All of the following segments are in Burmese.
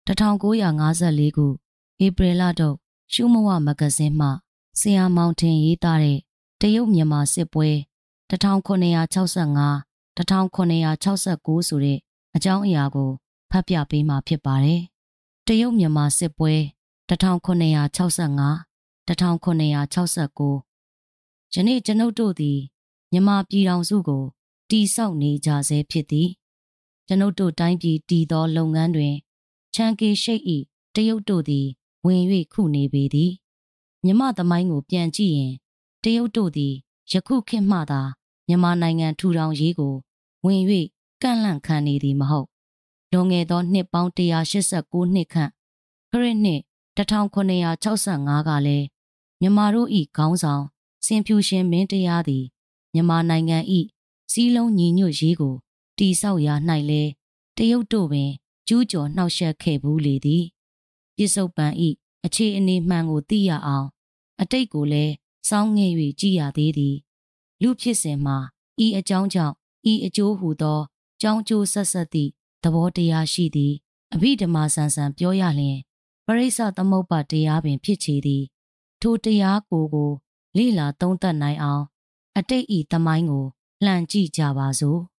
1954ခုဧပြီလထုတ်ရှုမဝမဂဇင်းမှဆရာမောင်ထင်ရေးသားတဲ့တရုတ်မြန်မာစစ်ပွဲ1965 1969ဆိုတဲ့အကြောင်းအရာကိုဖတ်ပြပေးမှာဖြစ်ပါတယ်။တရုတ်မြန်မာစစ်ပွဲ1965 1969ယနေ့ကျွန်ုပ်တို့သည်မြန်မာပြည်ထောင်စုကိုတည်ဆောက်နေကြဆဲဖြစ်သည်။ကျွန်ုပ်တို့တိုင်းပြည်တည်သောလုပ်ငန်းတွင်ချန်ကေရှိတ်၏တရုတ်တို့သည်ဝင်၍ခုနေပေသည်မြမသမိုင်းကိုပြန်ကြည့်ရင်တရုတ်တို့သည်ယခုခေတ်မှသာမြန်မာနိုင်ငံထူထောင်ရေးကိုဝင်၍ကန့်လန့်ခံနေသည်မဟုတ်လွန်ခဲ့သောနှစ်ပေါင်း189နှစ်ခန့်ခရစ်နှစ်1965ကလည်းမြန်မာတို့၏ခေါင်းဆောင်စင်ဖြူရှင်မင်းတရားသည်မြန်မာနိုင်ငံ၏စီးလုံးညီညွတ်ရေးကိုတည်ဆောက်ရာ၌လဲတရုတ်တို့ပင်ကျူးကျော်နှောက်ယှက်ခဲ့ဘူးလေသည်ပြစ္ဆုတ်ပံ၏အခြေအနေမှန်ကိုသိရအောင်အတိတ်ကိုလည်းစောင်းငဲ့၍ကြည်ရသေးသည်လူဖြစ်စဉ်မှာဤအကြောင်းကြောင့်ဤအကျိုးဟူသောကြောင်းကျိုးဆက်ဆက်သည့်သဘောတရားရှိသည်အဘိဓမ္မာဆန်ဆန်ပြောရလျင်ပရိစ္ဆသမုပ္ပါတရားပင်ဖြစ်ချေသည်ထိုတရားကိုလေ့လာသုံးသပ်နိုင်အောင်အတိတ်ဤသမိုင်းကိုလှန်ကြည့်ကြပါစို့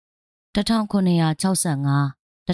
1965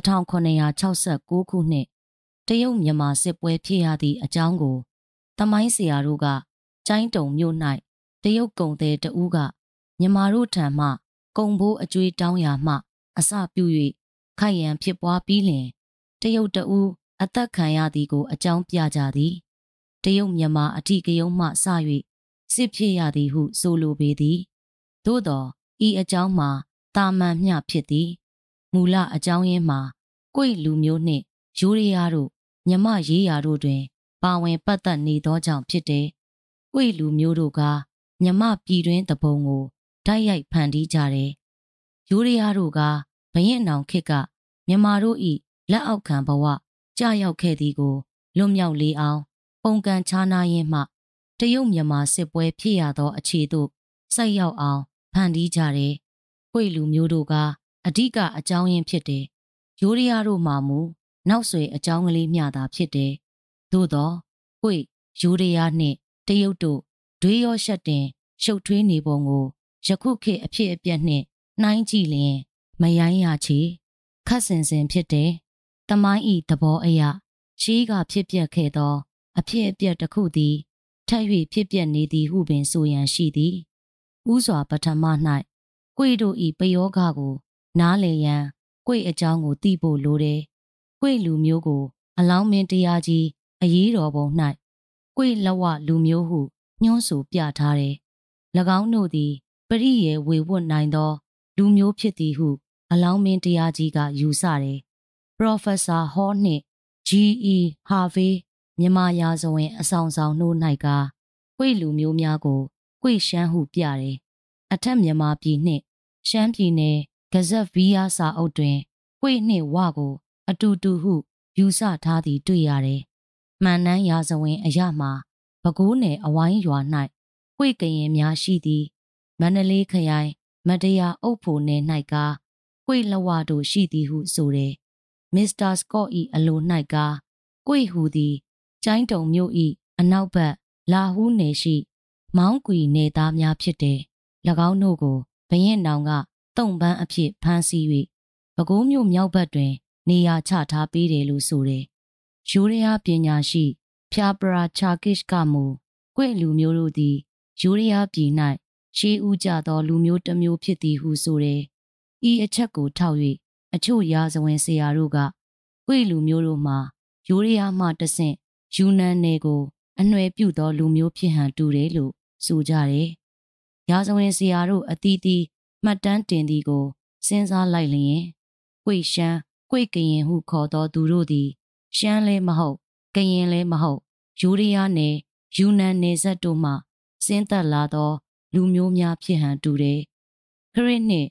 1969ခုနှစ်တရုတ်မြန်မာစစ်ပွဲဖြစ်ရသည့်အကြောင်းကိုသမိုင်းဆရာတို့ကကျိုင်းတုံမြို့၌တရုတ်ကုံသည်တဦးကမြန်မာတို့ထံမှကုံဘိုးအကျွေးတောင်းရာမှအစပြု၍ခိုက်ရန်ဖြစ်ပွားပြီးလျှင်တရုတ်တဦးအသက်ခံရသည်ကိုအကြောင်းပြကြသည်တရုတ်မြန်မာအထိကယုံမှစ၍စစ်ဖြစ်ရသည်ဟုဆိုလိုပေသည်သို့သောဤအကြောင်းမှာတာမန်မျှဖြစ်သည်မူလအကြောင်းရင်းမှာကွိလူမျိုးနှင့်ယူရီးယားတို့မြမရေးရာတို့တွင်ပါဝင်ပတ်သက်နေသောကြောင့်ဖြစ်တယ်။ကွိလူမျိုးတို့ကမြမပြည်တွင်းတပုံကိုဓာတ်ရိုက်ဖန်တီးကြတယ်။ယူရီးယားတို့ကဘရင်နောင်ခေတ်ကမြမတို့၏လက်အောက်ခံဘဝကြာရောက်ခဲ့သည်ကိုလွတ်မြောက်လေအောင်ပုံကန်ခြားနားရင်းမှတရုတ်မြန်မာစစ်ပွဲဖြစ်ရသောအခြေသို့ဆိုက်ရောက်အောင်ဖန်တီးကြတယ်။ကွိလူမျိုးတို့ကအဓိကအကြောင်းရင်းဖြစ်တယ်။ယူရီးယားတို့မှမူနောက်ဆွေအကြောင်းကလေးမျှသာဖြစ်တယ်။သို့သောကွိယူရီးယားနှင့်တရုတ်တို့ဒွေးရောရှက်တင်ရှုပ်ထွေးနေပုံကိုယခုခေတ်အဖြစ်အပျက်နှင့်နှိုင်းကြည့်လျင်မရိုင်းရချေခတ်ဆင်ဆင်ဖြစ်တယ်။တမိုင်းဤသဘောအရရှေးကဖြစ်ပျက်ခဲ့သောအဖြစ်အပျက်တစ်ခုသည်ထပ်၍ဖြစ်ပျက်နေသည်ဟုပင်ဆိုရန်ရှိသည်။ဥစွာပထမ၌ကွိတို့ဤပယောဂကိုနားလေရန်ကွိအကြောင်းကိုသိဖို့လိုတယ်။ကွိလူမျိုးကိုအလောင်းမင်းတရားကြီးအရေးတော်ပုံ၌ကွိလဝလူမျိုးဟုညွှန်းဆိုပြထားတယ်။၎င်းတို့သည်ပရိယေဝေဝတ်နိုင်သောလူမျိုးဖြစ်သည်ဟုအလောင်းမင်းတရားကြီးကယူဆတယ်။ Professor Hall နှင့် G.E. Harvey မြန်မာရာဇဝင်အဆောင်ဆောင်နှိုး၌ကကွိလူမျိုးများကိုကွိရှမ်းဟုပြတယ်။အထက်မြန်မာပြည်နှင့်ရှမ်းပြည်နယ်ဂဇက်ဗီးယားစာအုပ်တွင်ကွိနှင့်ဝကိုအတူတူဟုယူဆထားသည်တွေ့ရတယ်။မှန်နှန်းရာဇဝင်အရမှာပဲခူးနယ်အဝိုင်းရွာ၌ကွိကရင်များရှိသည်မန္တလေးခရိုင်မတရားအုပ်ဖို့နယ်၌ကကွိလဝတို့ရှိသည်ဟုဆိုတယ်။မစ္စတာစကော့၏အလို၌ကကွိဟူသည်ကျိုင်းတုံမြို့၏အနောက်ဘက်လာဟူးနယ်ရှိမောင်းကွီနယ်သားများဖြစ်တယ်။၎င်းတို့ကိုဘရင်နောင်ကတုံပန်းအဖြစ်ဖမ်းဆီး၍ပဲခူးမြို့မြောက်ဘက်တွင်နေရာချထားပေးတယ်လို့ဆိုတယ်။ယူရီးယားပညာရှိဖျာပရာချာကစ်ကမူကွိလူမျိုးတို့သည်ယူရီးယားပြည်၌ရှေးဦးကြသောလူမျိုးတစ်မျိုးဖြစ်သည်ဟုဆိုတယ်။ဤအချက်ကိုထောက်၍အချို့ရာဇဝင်ဆရာတို့ကကွိလူမျိုးတို့မှာယူရီးယားမှတဆင့်ယူနန်နယ်ကိုအနှွယ်ပြုသောလူမျိုးဖြစ်ဟန်တူတယ်လို့ဆိုကြတယ်။ရာဇဝင်ဆရာတို့အသီးသီးမှတ်တမ်းတင်သည်ကိုစဉ်းစားလိုက်လျင်ကွိရှမ်းကွိကရင်ဟုခေါ်သောသူတို့သည်ရှမ်းလည်းမဟုတ်ကရင်လည်းမဟုတ်ယူရီးယားနယ်ယူနန်နယ်စပ်တို့မှဆင်းသက်လာသောလူမျိုးများဖြစ်ဟန်တူတယ်။ခရစ်နှစ်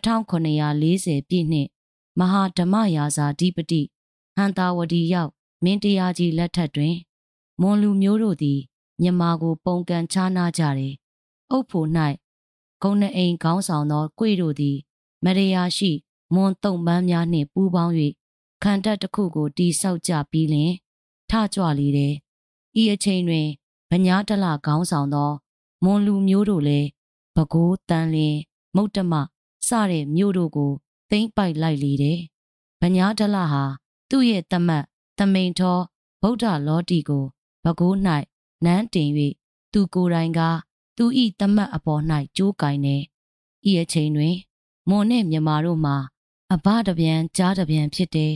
1940ပြည့်နှစ်မဟာဓမ္မရာဇာဓိပတိဟန်တာဝတီရောက်မင်းတရားကြီးလက်ထက်တွင်မွန်လူမျိုးတို့သည်မြန်မာကိုပုံကန်ခြားနာကြတယ်။အုပ်ဖို့၌ဂုဏအိမ်ခေါင်းဆောင်သောကွေတို့သည်မရယာရှိမွန်တုံပန်းများနှင့်ပူးပေါင်း၍ခံတပ်တစ်ခုကိုတီဆောက်ကြပြီးလင်ထကြွလေတယ်။ဤအချိန်တွင်ဗညာတလခေါင်းဆောင်သောမွန်လူမျိုးတို့လည်းပဲခူးတန်လင်းမုတ်တမစတဲ့မြို့တို့ကိုသိမ်းပိုက်လိုက်လေတယ်။ဗညာတလဟာသူ့ရဲ့တမတ်တမိန်ထောဗုဒ္ဓလောတီကိုပဲခူး၌နန်းတင်၍သူကိုယ်တိုင်ကသူဤတမတ်အပေါ်၌ကြိုးကင်နေဤအချိန်တွင်မွန်နှင့်မြမာတို့မှာအဘတပြန်ကြားတပြန်ဖြစ်တဲ့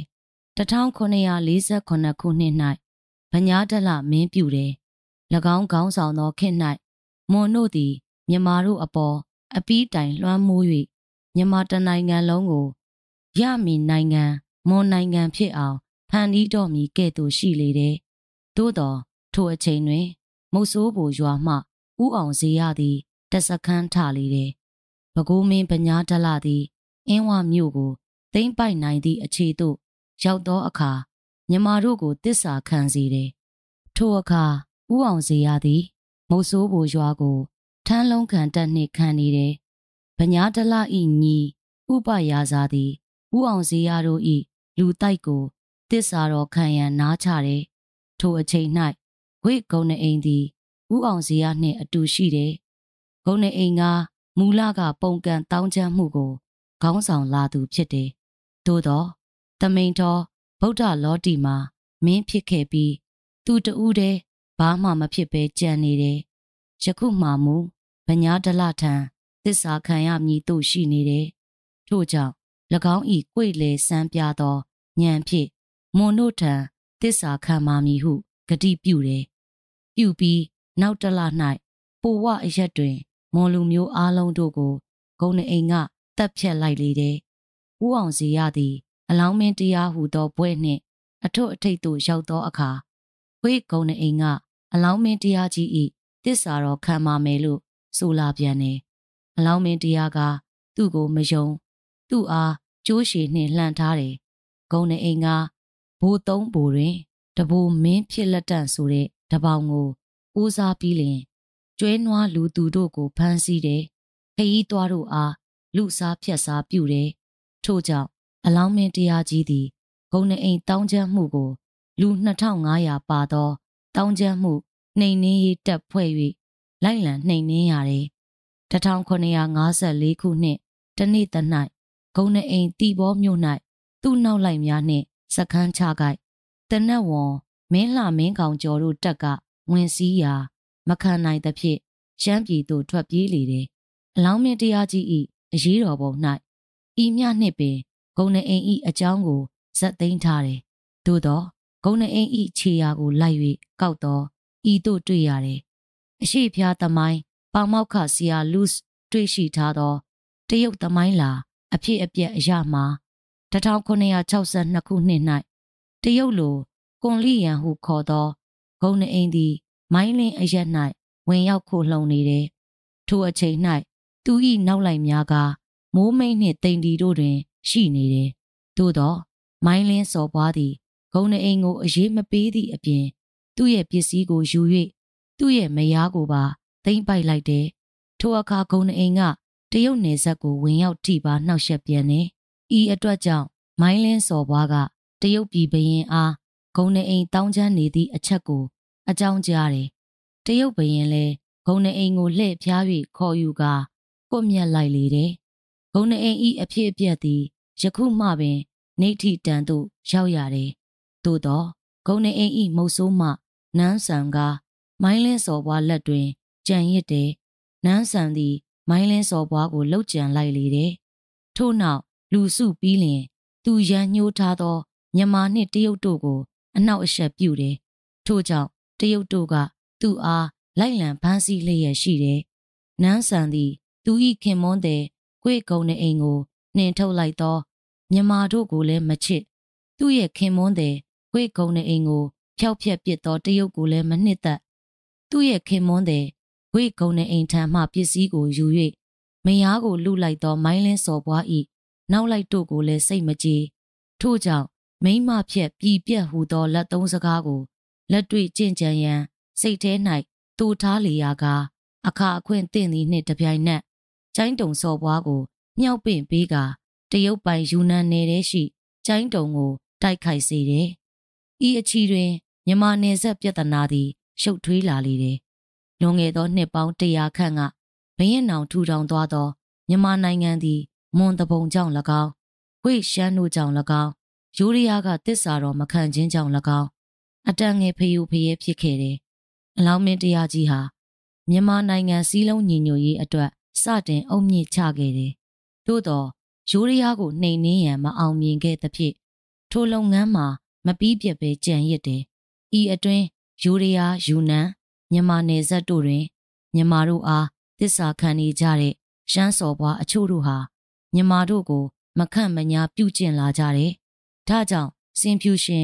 1948ခုနှစ်၌ဗညာတလမင်းပြုတယ်၎င်းခေါင်းဆောင်သောခေတ်၌မွန်တို့သည်မြမာတို့အပေါ်အပီးတိုင်လွှမ်းမိုး၍မြမာတနိုင်ငံလုံးကိုရမည်နိုင်ငံမွန်နိုင်ငံဖြစ်အောင်ဖန်တီးတော်မူကဲ့သို့ရှိလေတယ်သို့သောထိုအချိန်တွင်မုတ်ဆိုးဘိုရွာမှဥအောင်စေရသည်တစခန်းထလေတယ်။ပဲခူးမင်းဗညာတလသည်အင်းဝမြို့ကိုသိမ်းပိုက်နိုင်သည့်အခြေသို့ရောက်သောအခါမြမာတို့ကိုတစ္ဆာခံစေတယ်။ထိုအခါဥအောင်စေရသည်မုတ်ဆိုးဘိုရွာကိုထမ်းလုံးခံတပ်နှင့်ခံနေတယ်။ဗညာတလဤညီဥပရာဇာသည်ဥအောင်စေရတို့ဤလူတိုက်ကိုတစ္ဆာတော်ခံရန်နားချတယ်။ထိုအချိန်၌ဝိဂုံနှအိမ်သည်ဥအောင်စေရနှင့်အတူရှိတယ်။ဂုံနှအိမ်ကမူလကပုံကန်တောင်းချမ်းမှုကိုခေါင်းဆောင်လာသူဖြစ်တယ်။သို့သောတမိန်တော်ဗုဒ္ဓလောတီမှာမင်းဖြစ်ခဲ့ပြီးသူတဦးတည်းဘာမှမဖြစ်ပဲကြံနေတယ်။ယခုမှမူဗညာတလထံသစ္စာခံရမည်သို့ရှိနေတယ်။ထို့ကြောင့်၎င်းဤကြွေလေစမ်းပြသောဉာဏ်ဖြင့်မွန်တို့ထံသစ္စာခံပါမည်ဟုဂတိပြုတယ်။ပြုပြီးနောက်တလ၌ပိုဝအရက်တွင်မွန်လူမျိုးအားလုံးတို့ကိုဂုံနှအိမ်ကတပ်ဖြတ်လိုက်လေတယ်။ဦးအောင်စီရသည်အလောင်းမင်းတရားဟူသောဘွဲ့နှင့်အထွတ်အထိပ်သို့ရောက်သောအခါဝိဂုံနှအိမ်ကအလောင်းမင်းတရားကြီး၏တစ္ဆာတော်ခံပါမယ်လို့ဆိုလာပြန်တယ်။အလောင်းမင်းတရားကသူ့ကိုမယုံသူ့အားကြိုးရှည်နှင့်လှန်ထားတယ်။ဂုံနှအိမ်ကဘိုးသုံးဘိုတွင်တဘိုးမင်းဖြစ်လက်တန့်ဆိုတဲ့တပေါင်ကိုဦးစားပြီးလင်ကျွဲနွားလူသူတို့ကိုဖမ်းဆီးတယ်ခရီးသွားတို့အားလူစားဖြတ်စားပြုတယ်ထို့ကြောင့်အလောင်းမင်းတရားကြီးသည်ဂုံနှအိမ်တောင်းချမ်းမှုကိုလူ2500ပါသောတောင်းချမ်းမှုနှိမ်နင်းရေးတပ်ဖွဲ့၍လိုက်လံနှိမ်နင်းရတယ်1954ခုနှစ်တနေ့တ၌ဂုံနှအိမ်တီဘောမြို့၌သူ့နောက်လိုက်များနှင့်စခန်းချကြတနက်ဝန်မင်းလှမင်းကောင်ကျော်တို့တပ်ကဝင်စည်းရာမခံနိုင်သဖြင့်ရှမ်းပြည်သို့ထွက်ပြေးလေတယ်။အလောင်းမင်းတရားကြီး၏အရေးတော်ပုံ၌ဤမြနှင့်ပင်ဂုံနှအိမ်၏အကြောင်းကိုဇက်သိမ်းထားတယ်။သို့သောဂုံနှအိမ်၏ခြေရာကိုလိုက်၍ကောက်သောဤသို့တွေ့ရတယ်။အရှိဖျားသမိုင်းပေါမောက်ခဆီယာလူးစ်တွေ့ရှိထားသောတရုတ်သမိုင်းလာအဖြစ်အပျက်အရာမှာ1962ခုနှစ်၌တရုတ်လိုကွန်လီယန်ဟုခေါ်သောဂုံနှအိမ်သည်မိုင်းလင်းအရက်၌ဝင်ရောက်ခိုလှုံနေတယ်။ထိုအချိန်၌သူ၏နောက်လိုက်များကမိုးမိတ်နှင့်တိမ်တီတို့တွင်ရှိနေတယ်။သို့သောမိုင်းလင်းစော်ပွားသည်ဂုံနှအိမ်ကိုအရေးမပေးသည့်အပြင်သူ့ရဲ့ပစ္စည်းကိုယူ၍သူ့ရဲ့မယားကိုပါသိမ်းပိုက်လိုက်တယ်။ထိုအခါဂုံနှအိမ်ကတရုတ်နယ်စပ်ကိုဝင်ရောက်ထိပါနှောက်ယှက်ပြန်တယ်။ဤအတွက်ကြောင့်မိုင်းလင်းစော်ပွားကတရုတ်ပြည်ဘရင်အားဂုံနှအိမ်တောင်းချမ်းနေသည့်အချက်ကိုအကြောင်းကြားတယ်။တရုတ်ဘရင်လည်းဂုံနှအိမ်ကိုလှည့်ဖျား၍ခေါ်ယူကာကွပ်မျက်လိုက်လေတယ်။ဂုံနှအိမ်၏အဖြစ်အပျက်သည်ယခုမှပင်နေထိတန်သို့ရောက်ရတယ်။သို့သောဂုံနှအိမ်၏မုတ်ဆိုးမှနန်းဆန်ကမိုင်းလင်းစော်ပွားလက်တွင်ကြံရစ်တယ်။နန်းဆန်သည်မိုင်းလင်းစော်ပွားကိုလှုပ်ကြံလိုက်လေတယ်။ထို့နောက်လူစုပြီးလျင်သူရန်ညှိုးထားသောမြန်မာနှင့်တရုတ်တို့ကိုအနောက်အရှက်ပြုတယ်။ထို့ကြောင့်တရုတ်တို့ကသူ့အားလိုက်လံဖမ်းဆီးလျက်ရှိတယ်။နန်းဆန်သည်သူ၏ခင်မွန်းတဲ့ကွေကုံနှအိမ်ကိုနှင်ထုတ်လိုက်သောမြန်မာတို့ကိုလည်းမချစ်သူ့ရဲ့ခင်မွန်းတဲ့ကွေကုံနှအိမ်ကိုဖျောက်ဖျက်ပစ်သောတရုတ်ကိုလည်းမနှစ်သက်သူ့ရဲ့ခင်မွန်းတဲ့ကွေကုံနှအိမ်ထံမှပစ္စည်းကိုယူ၍မယားကိုလူလိုက်သောမိုင်းလင်းစော်ပွား၏နောက်လိုက်တို့ကိုလည်းစိတ်မကြေထို့ကြောင့်မိမဖြက်ပြည်ပြက်ဟူသောလက်သုံးစကားကိုလက်တွေ့ကျင့်ကြံရန်စိတ်ထဲ၌တူထားလေရာကအခါအခွင့်သင့်သည်နှင့်တပြိုင်နက်ကျိုင်းတုံစော်ပွားကိုမြောက်ပင့်ပေးကတရုတ်ပိုင်ယူနန်နယ်ထဲရှိကျိုင်းတုံကိုတိုက်ခိုက်စေတယ်။ဤအချီတွင်မြန်မာနယ်စပ်ပြဿနာသည်ရှုပ်ထွေးလာလေတယ်။လွန်ခဲ့သောနှစ်ပေါင်း100ခန့်ကဘရင်နောင်ထူထောင်သွားသောမြန်မာနိုင်ငံသည်မွန်တပုံကြောင့်၎င်းဝိရှမ်းတို့ကြောင့်၎င်းယူရီးယားကတစ္ဆာတော်မခံခြင်းကြောင့်၎င်းအတန်ငယ်ဖျူဖျဲဖြစ်ခဲ့တယ်။အလောင်းမင်းတရားကြီးဟာမြန်မာနိုင်ငံစည်းလုံးညီညွတ်ရေးအတွက်စတင်အုံမြင့်ချခဲ့တယ်။သို့သောယူရီးယားကိုနှိမ်နင်းရန်မအောင်မြင်ခဲ့သဖြင့်ထိုလုပ်ငန်းမှာမပြီးပြတ်ပဲကြံရစ်တယ်။ဤအတွင်းယူရီးယားယူနန်မြန်မာနယ်စပ်တို့တွင်မြန်မာတို့အားတစ္ဆာခံနေကြတဲ့ရှမ်းစော်ဘွားအချို့တို့ဟာမြန်မာတို့ကိုမခန့်မညာပြုကျင့်လာကြတယ်။ဒါကြောင့်စင်ဖြူရှင်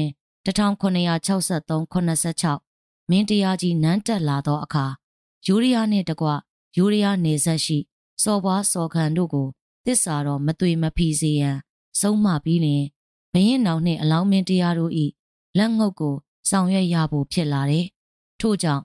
1963-86မင်းတရားကြီးနန်းတက်လာသောအခါယူရီးယားနှင့်တကွယူရီးယားနယ်စပ်ရှိစော်ဘွားစော်ခံတို့ကိုတစ္ဆာတော်မသွေမဖီစေရန်ဆုံးမပြီးလျှင်ဘရင်နောင်နှင့်အလောင်းမင်းတရားတို့၏လက်ငုပ်ကိုဆောင်ရွက်ရဖို့ဖြစ်လာတယ်။ထို့ကြောင့်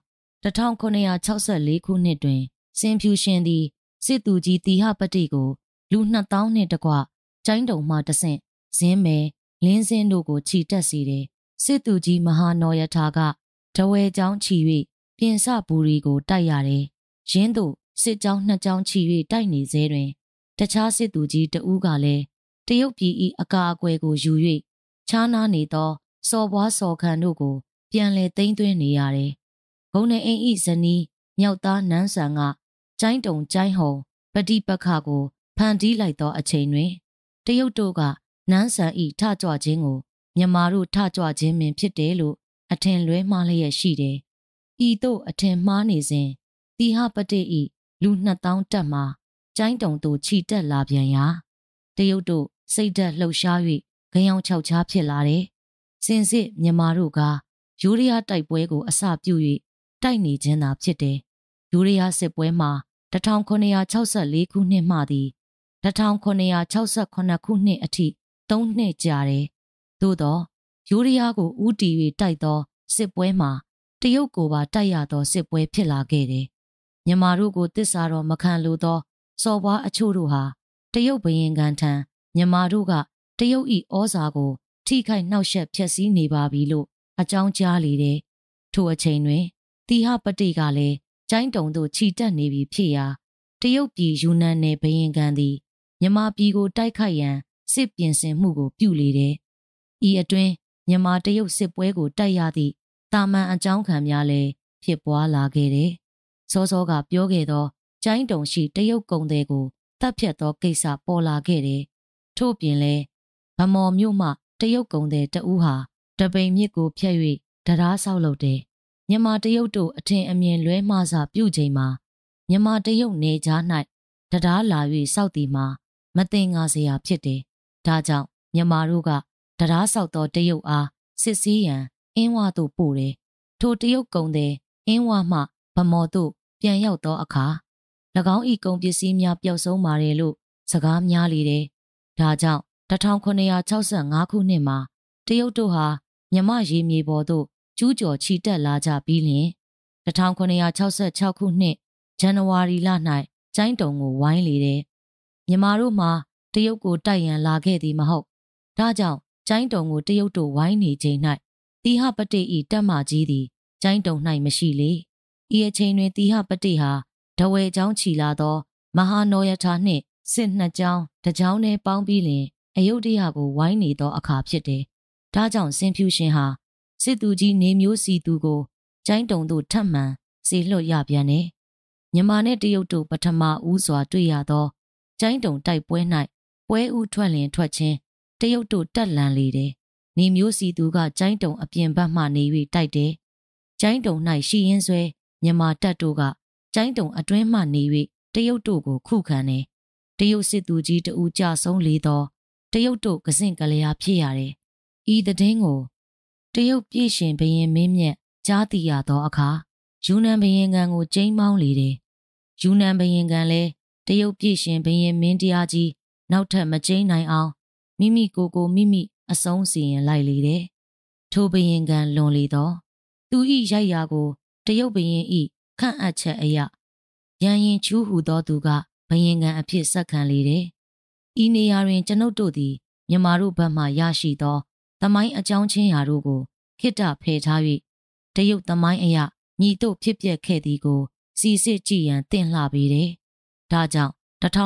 1964ခုနှစ်တွင်စင်ဖြူရှင်သည်စစ်သူကြီးတီဟပတိကိုလူ2000နှင့်တကွကျိုင်းတုံမှတဆင့်ဇင်းမယ်လင်းစင်းတို့ကိုခြိတက်စေတယ်။စစ်သူကြီးမဟာနော်ယထာကတဝဲကျောင်းခြီ၍ပြင်စဘူရီကိုတိုက်ရတယ်။ရင်းတို့စစ်ကြောင်း2ကြောင်းခြီ၍တိုက်နေစေတွင်တခြားစစ်သူကြီးတဦးကလည်းတရုတ်ပြည်၏အကာအကွယ်ကိုယူ၍ခြားနားနေသောစော်ဘွားစော်ခံတို့ကိုပြန်လည်သိမ်းသွင်းနေရတယ်။ဘုံနေအိမ်၏ဇနီးမြောက်သားနန်းဆန်ကကျိုင်းတုံကျိုင်းဟုံပတိပခကိုဖန်တီးလိုက်သောအချိန်တွင်တရုတ်တို့ကနန်းဆန်၏ထကြွခြင်းကိုမြန်မာတို့ထကြွခြင်းပင်ဖြစ်တယ်လို့အထင်လွဲမှားလျက်ရှိတယ်။ဤသို့အထင်မှားနေစဉ်တီဟပတိ၏လူ2000တက်မှကျိုင်းတုံသို့ခြိတက်လာပြန်ရာတရုတ်တို့စိတ်ဓာတ်လှုပ်ရှား၍ဂယောင်ခြောက်ခြားဖြစ်လာတယ်။စင်စစ်မြန်မာတို့ကယူရီးယားတိုက်ပွဲကိုအစပြု၍တိုက်နေခြင်းသာဖြစ်တယ်။ယူရီးယားစစ်ပွဲမှာ1964ခုနှစ်မှသည်1968ခုနှစ်အထိ3နှစ်ကြာတယ်။သို့သောယူရီးယားကိုဦးတည်၍တိုက်သောစစ်ပွဲမှာတရုတ်ကိုပါတိုက်ရသောစစ်ပွဲဖြစ်လာခဲ့တယ်။မြန်မာတို့ကိုတစ္ဆာတော်မခံလိုသောစော်ဘွားအချို့တို့ဟာတရုတ်ဘရင်ကန်ထံမြန်မာတို့ကတရုတ်၏ဩဇာကိုထိခိုက်နှောက်ယှက်ဖျက်ဆီးနေပါပြီလို့အကြောင်းကြားလေတယ်။ထိုအချိန်တွင်တီဟပတိကလည်းကျိုင်းတုံသို့ခြိတက်နေပြီဖြစ်ရာတရုတ်ပြည်ယူနန်နယ်ဘရင်ကန်သည်မြန်မာပြည်ကိုတိုက်ခိုက်ရန်စစ်ပြင်ဆင်မှုကိုပြုလေတယ်။ဤအတွင်းမြန်မာတရုတ်စစ်ပွဲကိုတိုက်ရသည့်တာမန်အကြောင်းခံများလည်းဖြစ်ပွားလာခဲ့တယ်။စောစောကပြောခဲ့သောကျိုင်းတုံရှိတရုတ်ကုန်းသည်ကိုတပ်ဖြတ်သောကိစ္စပေါ်လာခဲ့တယ်။ထို့ပြင်လည်းဗမော်မြို့မှတရုတ်ကုန်းသည်တဦးဟာတပိန်မြစ်ကိုဖျက်၍တရားဆောက်လုပ်တယ်။မြန်မာတရုတ်တို့အထင်အမြင်လွဲမှားစာပြုချိန်မှာမြန်မာတရုတ်နယ်ကြား၌တရားလာ၍စောက်သည်မှာမတင်ငါစရာဖြစ်တယ်။ဒါကြောင့်မြန်မာတို့ကတရားဆောက်သောတရုတ်အားစစ်ဆေးရန်အင်းဝသို့ပို့တယ်။ထိုတရုတ်ကုန်းသည်အင်းဝမှဗမော်သို့ပြန်ရောက်သောအခါ၎င်း၏ကုန်ပစ္စည်းများပျောက်ဆုံးပါတယ်လို့စကားများလေတယ်။ဒါကြောင့်1965ခုနှစ်မှာတရုတ်တို့ဟာမြမရေမြေပေါ်သို့ကျူးကျော်ချီတက်လာကြပြီးလျှင်1966ခုနှစ်ဇန်နဝါရီလ၌ကျိုင်းတုံကိုဝိုင်းလေတယ်။မြန်မာတို့မှာတရုတ်ကိုတိုက်ရန်လာခဲ့သည်မဟုတ်။ဒါကြောင့်ကျိုင်းတုံကိုတရုတ်တို့ဝိုင်းနေချိန်၌တီဟပတိ၏တပ်မကြီးသည်ကျိုင်းတုံ၌မရှိလေ။ဤအချိန်တွင်တီဟပတိဟာတဝဲကျောင်းချီလာသောမဟာနော်ယထာနှင့်စစ်2ကျောင်းတစ်ကျောင်းနဲ့ပေါင်းပြီးလျှင်အယုဒ္ဓယကိုဝိုင်းနေသောအခါဖြစ်တယ်။ဒါကြောင့်စင်ဖြူရှင်ဟာစစ်သူကြီးနေမျိုးစီသူကိုကျိုင်းတုံသို့ထပ်မံစေလွှတ်ရပြန်တယ်။မြန်မာနဲ့တရုတ်တို့ပထမဦးစွာတွေ့ရသောကျိုင်းတုံတိုက်ပွဲ၌ပွဲဦးထွက်လျင်ထွက်ချင်းတရုတ်တို့တက်လန်လေတယ်။နေမျိုးစီသူကကျိုင်းတုံအပြင်ဘက်မှနေ၍တိုက်တယ်။ကျိုင်းတုံ၌ရှိရင်းဆွဲမြန်မာတပ်တို့ကကျိုင်းတုံအတွင်းမှနေ၍တရုတ်တို့ကိုခုခံတယ်။တရုတ်စစ်သူကြီးတဦးကြဆုံးလေသောတရုတ်တို့ကစင့်ကလျာဖြစ်ရတယ်။ဤသတင်းကိုတရုတ်ပြည်ရှင်ဘရင်မင်းမြတ်ကြားသိရသောအခါယူနန်ဘရင်ကန်ကိုကျိမ်းမောင်းလေတယ်။ယူနန်ဘရင်ကန်လည်းတရုတ်ပြည်ရှင်ဘရင်မင်းတရားကြီးနောက်ထပ်မကျိမ်းနိုင်အောင်မိမိကိုမိမိအဆုံးစီရင်လိုက်လေတယ်။ထိုဘရင်ကန်လွန်လေသောသူ၏ရိုက်ရာကိုတရုတ်ဘရင်၏ခန့်အပ်ချက်အရရန်ရင်ချူးဟူသောသူကဘရင်ကန်အဖြစ်ဆက်ခံလေတယ်။ဤနေရာတွင်ကျွန်ုပ်တို့သည်မြန်မာတို့ဘက်မှရရှိသောသမိုင်းအကြောင်းချင်းရာတို့ကိုခေတ္တဖယ်ထား၍တရုတ်သမိုင်းအရာညီတို့ဖြစ်ပျက်ခဲ့သည်ကိုစီစစ်ကြည့်ရန်သင့်လှပေတယ်။ဒါကြောင့်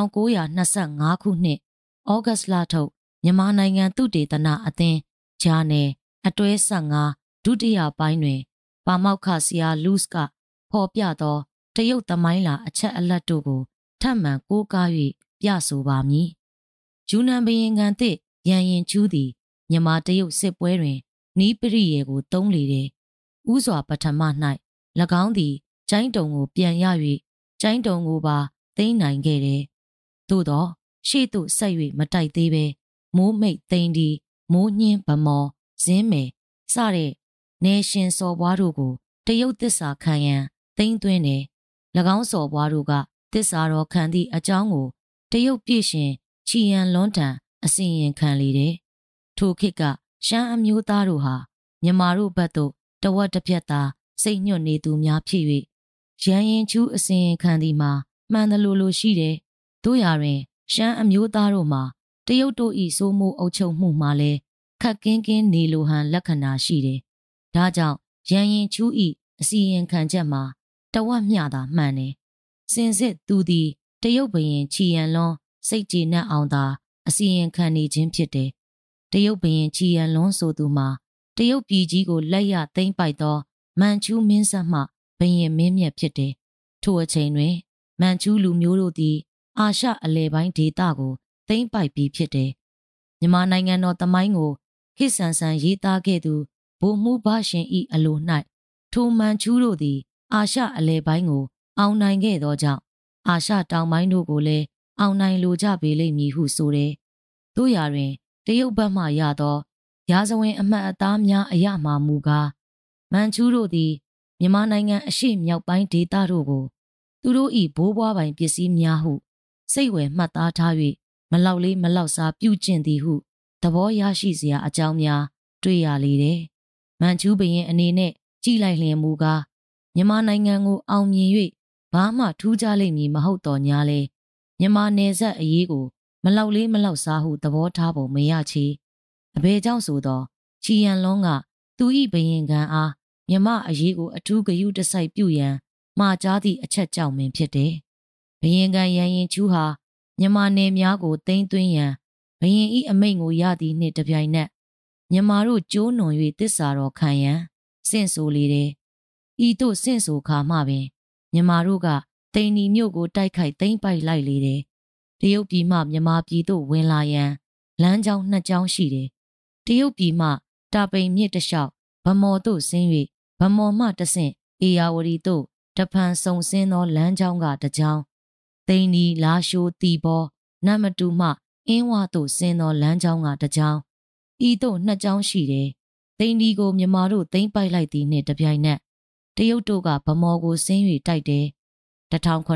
1925ခုနှစ်ဩဂတ်လထုတ်မြန်မာနိုင်ငံသုတေသနအသင်းဂျာနယ်အတွဲ15ဒုတိယပိုင်းတွင်ပါမောက္ခဆရာလူးစ်ကဖော်ပြသောတရုတ်သမိုင်းလာအချက်အလက်တို့ကိုထပ်မံကိုးကား၍ပြဆိုပါမည်။ယူနန်ဘရင်ခံသည့်ရန်ရင်ချူးသည်မြန်မာတရုတ်စစ်ပွဲတွင်နီးပရိယေကိုသုံးလေတယ်။ဥစွာပထမ၌၎င်းသည်ကျိုင်းတုံကိုပြန်ရ၍ကျိုင်းတုံကိုပါသိမ်းနိုင်ခဲ့တယ်။သို့သောရှေ့သို့ဆက်၍မတိုက်သေးပဲမိုးမိတ်သိမ်းဒီမိုးညင်းဗမော်ဇင်းမယ်စတဲ့နေရှင်စော်ဘွားတို့ကိုတရုတ်သစ္စာခံရန်သိမ်းသွင်းတယ်။၎င်းစော်ဘွားတို့ကသစ္စာတော်ခံသည့်အကြောင်းကိုတရုတ်ပြည်ရှင်ချီယန်လွန်းတန်အစီရင်ခံလေတယ်။ထိုခေတ်ကရှမ်းအမျိုးသားတို့ဟာမြန်မာတို့ဘက်သို့တဝက်တစ်ပြက်သာစိတ်ညွတ်နေသူများဖြစ်၍ရန်ရင်ချူးအစီရင်ခံသည်မှာမှန်တယ်လို့ရှိတယ်။တို့ရာတွင်ရှမ်းအမျိုးသားတို့မှာတရုတ်တို့၏စိုးမိုးအုပ်ချုပ်မှုမှာလည်းခက်ကင်းကင်းနေလိုဟန်လက္ခဏာရှိတယ်။ဒါကြောင့်ရန်ရင်ချူး၏အစီရင်ခံချက်မှာတဝက်မျှသာမှန်တယ်။စင်စစ်သူသည်တရုတ်ဘရင်ချီယန်လွန်းစိတ်ကြည်နက်အောင်သာအစီရင်ခံနေခြင်းဖြစ်တယ်။တရုတ်ဘရင်ချီယန်လွန်းဆိုသူမှာတရုတ်ပြည်ကြီးကိုလက်ရသိမ်းပိုက်သောမန်ချူးမင်းဆက်မှဘရင်မင်းမြတ်ဖြစ်တယ်။ထိုအချိန်တွင်မန်ချူးလူမျိုးတို့သည်အာရှအလယ်ပိုင်းဒေသကိုသိမ်းပိုက်ပြီးဖြစ်တယ်။မြန်မာနိုင်ငံတော်သမိုင်းကိုခေတ်ဆန်ဆန်ရေးသားခဲ့သူဗိုလ်မှူးဘရှင်၏အလို၌ထိုမန်ချူးတို့သည်အာရှအလယ်ပိုင်းကိုအောင်နိုင်ခဲ့သောကြောင့်အာရှတောင်ပိုင်းတို့ကိုလည်းအောင်နိုင်လိုကြပေလိမ့်မည်ဟုဆိုတယ်။တို့ရာတွင်တရုတ်ဘက်မှရသောရာဇဝင်အမှတ်အသားများအရမှမူကားမန်ချူးတို့သည်မြန်မာနိုင်ငံအရှေ့မြောက်ပိုင်းဒေသတို့ကိုသူတို့၏ဘိုးဘွားပိုင်ပစ္စည်းများဟုစိတ်ဝယ်မှတ်သားထား၍မလောက်လေးမလောက်စားပြုကျင့်သည်ဟုသဘောရရှိစရာအကြောင်းများတွေ့ရလေတယ်။မန်ချူးဘရင်အနေနဲ့ကြည်လိုက်လျင်မူကားမြန်မာနိုင်ငံကိုအောင်မြင်၍ဘာမှထူးခြားလိမ့်မည်မဟုတ်တော်ညာလဲမြန်မာနယ်စပ်အရေးကိုမလောက်လေးမလောက်စားဟုသဘောထားပုံမရချေအဘယ်ကြောင့်ဆိုတော့ချီယန်လွန်းကသူ၏ဘရင်ခံအားမြမအရေးကိုအထူးဂရုတစိုက်ပြုရန်မှာကြားသည့်အချက်ကြောင့်ပင်ဖြစ်တယ်။ဘရင်ခံရန်ရင်ချူးဟာမြန်မာနယ်များကိုသိမ်းသွင်းရန်ဘရင်၏အမိန့်ကိုရသည်နှင့်တပြိုင်နက်မြန်မာတို့ကျိုးနွန်၍တစ္ဆာတော်ခံရန်စင့်ဆိုလေတယ်။ဤသို့စင့်ဆိုခါမှပင်မြန်မာတို့ကတိန်နီမြို့ကိုတိုက်ခိုက်သိမ်းပိုက်လိုက်လေတယ်။တရုတ်ပြည်မှမြန်မာပြည်သို့ဝင်လာရန်လမ်းကြောင်းနှစ်ကြောင်းရှိတယ်။တရုတ်ပြည်မှတာပိန်မြစ်တလျှောက်ဗမော်သို့ဆင်း၍ဗမော်မှတဆင့်အေယာဝတီသို့တဖန်ဆုံဆင်းသောလမ်းကြောင်းကတစ်ကြောင်းသိန်နီလာရှိုးတီဘောနတ်မတူမှအင်းဝသို့ဆင်းသောလမ်းကြောင်းကတစ်ကြောင်းဤသို့နှစ်ကြောင်းရှိတယ်။သိန်ဒီကိုမြန်မာတို့သိမ်းပိုက်လိုက်သည်နှင့်တပြိုင်နက်တရုတ်တို့ကဗမော်ကိုဆင်း၍တိုက်တယ်။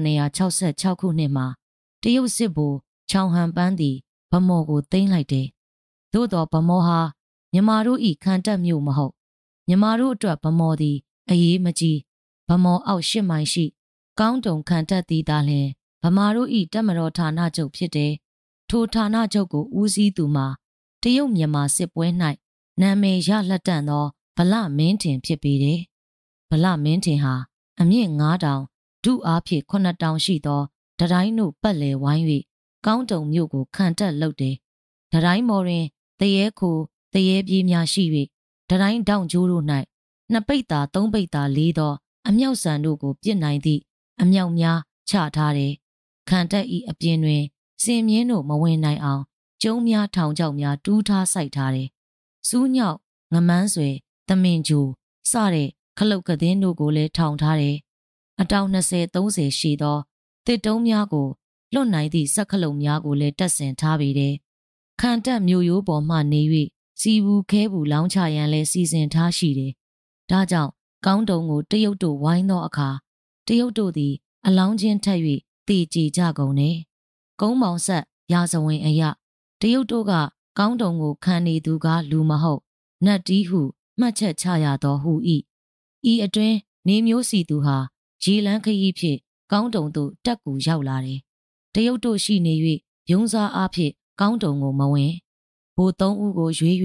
1966ခုနှစ်မှာတရုတ်စစ်ဗိုလ်ချောင်ဟန်ပန်းသည်ဗမော်ကိုသိမ်းလိုက်တယ်။သို့သောဗမော်ဟာမြန်မာတို့၏ခံတပ်မြို့မဟုတ်မြန်မာတို့အတွက်ဗမော်သည်အရေးမကြီးဗမော်အောက်8မိုင်ရှိကောင်းတုံခံတပ်သည်သာလျှင်ဗမာတို့၏တပ်မတော်ဌာနချုပ်ဖြစ်တယ်။ထိုဌာနချုပ်ကိုဦးစီးသူမှာတရုတ်မြန်မာစစ်ပွဲ၌နာမည်ရလက်တန့်သောဗလမင်းထင်ဖြစ်ပေတယ်။ဗလမင်းထင်ဟာအမြင့်9000ဒုအားဖြင့်9000ရှိသောတတိုင်းတို့ပတ်လည်ဝိုင်း၍ကောင်းတုံမြို့ကိုခံတပ်လုပ်တယ်။တတိုင်းမော်တွင်တရေခိုတရေပြေးများရှိ၍တတိုင်းတောင်ကျိုးတို့၌နှစ်ပိတ်သာသုံးပိတ်သာလေးသောအမြောက်ဆန်တို့ကိုပြစ်နိုင်သည့်အမြောက်များချထားတယ်။ခံတပ်၏အပြင်တွင်စင်မြင်းတို့မဝင်နိုင်အောင်ကျုံးများထောင်ချောက်များတူးထားစိုက်ထားတယ်။စူးညောက်ငမန်းဆွေသမင်ဂျူစတဲ့ခလုတ်ကသင်းတို့ကိုလည်းထောင်ထားတယ်။အတောင်20-30ရှိသောတစ်တုံးများကိုလွတ်နိုင်သည့်စက်ခလုတ်များကိုလည်းတက်ဆင်ထားပေတယ်။ခံတပ်မြို့ရိုးပေါ်မှနေ၍စီဘူးခဲဘူးလောင်းချရန်လည်းစီစဉ်ထားရှိတယ်။ဒါကြောင့်ကောင်းတုံကိုတရုတ်တို့ဝိုင်းသောအခါတရုတ်တို့သည်အလောင်းချင်းထက်၍တည်ကြည်ကြကုန်တယ်။ကုန်းပေါင်ဆက်ရာဇဝင်အရတရုတ်တို့ကကောင်းတုံကိုခံနေသူကလူမဟုတ်နတ်တီးဟုမှတ်ချက်ချရသောဟုဤအတွင်းနေမျိုးစီသူဟာရေလန်းခရီးဖြင့်ကောင်းတုံသို့တက်ကူရောက်လာတယ်။တရုတ်တို့ရှိနေ၍ယုံစားအားဖြင့်ကောင်းတုံကိုမဝင်ဘို့3ဦးကိုရွေး၍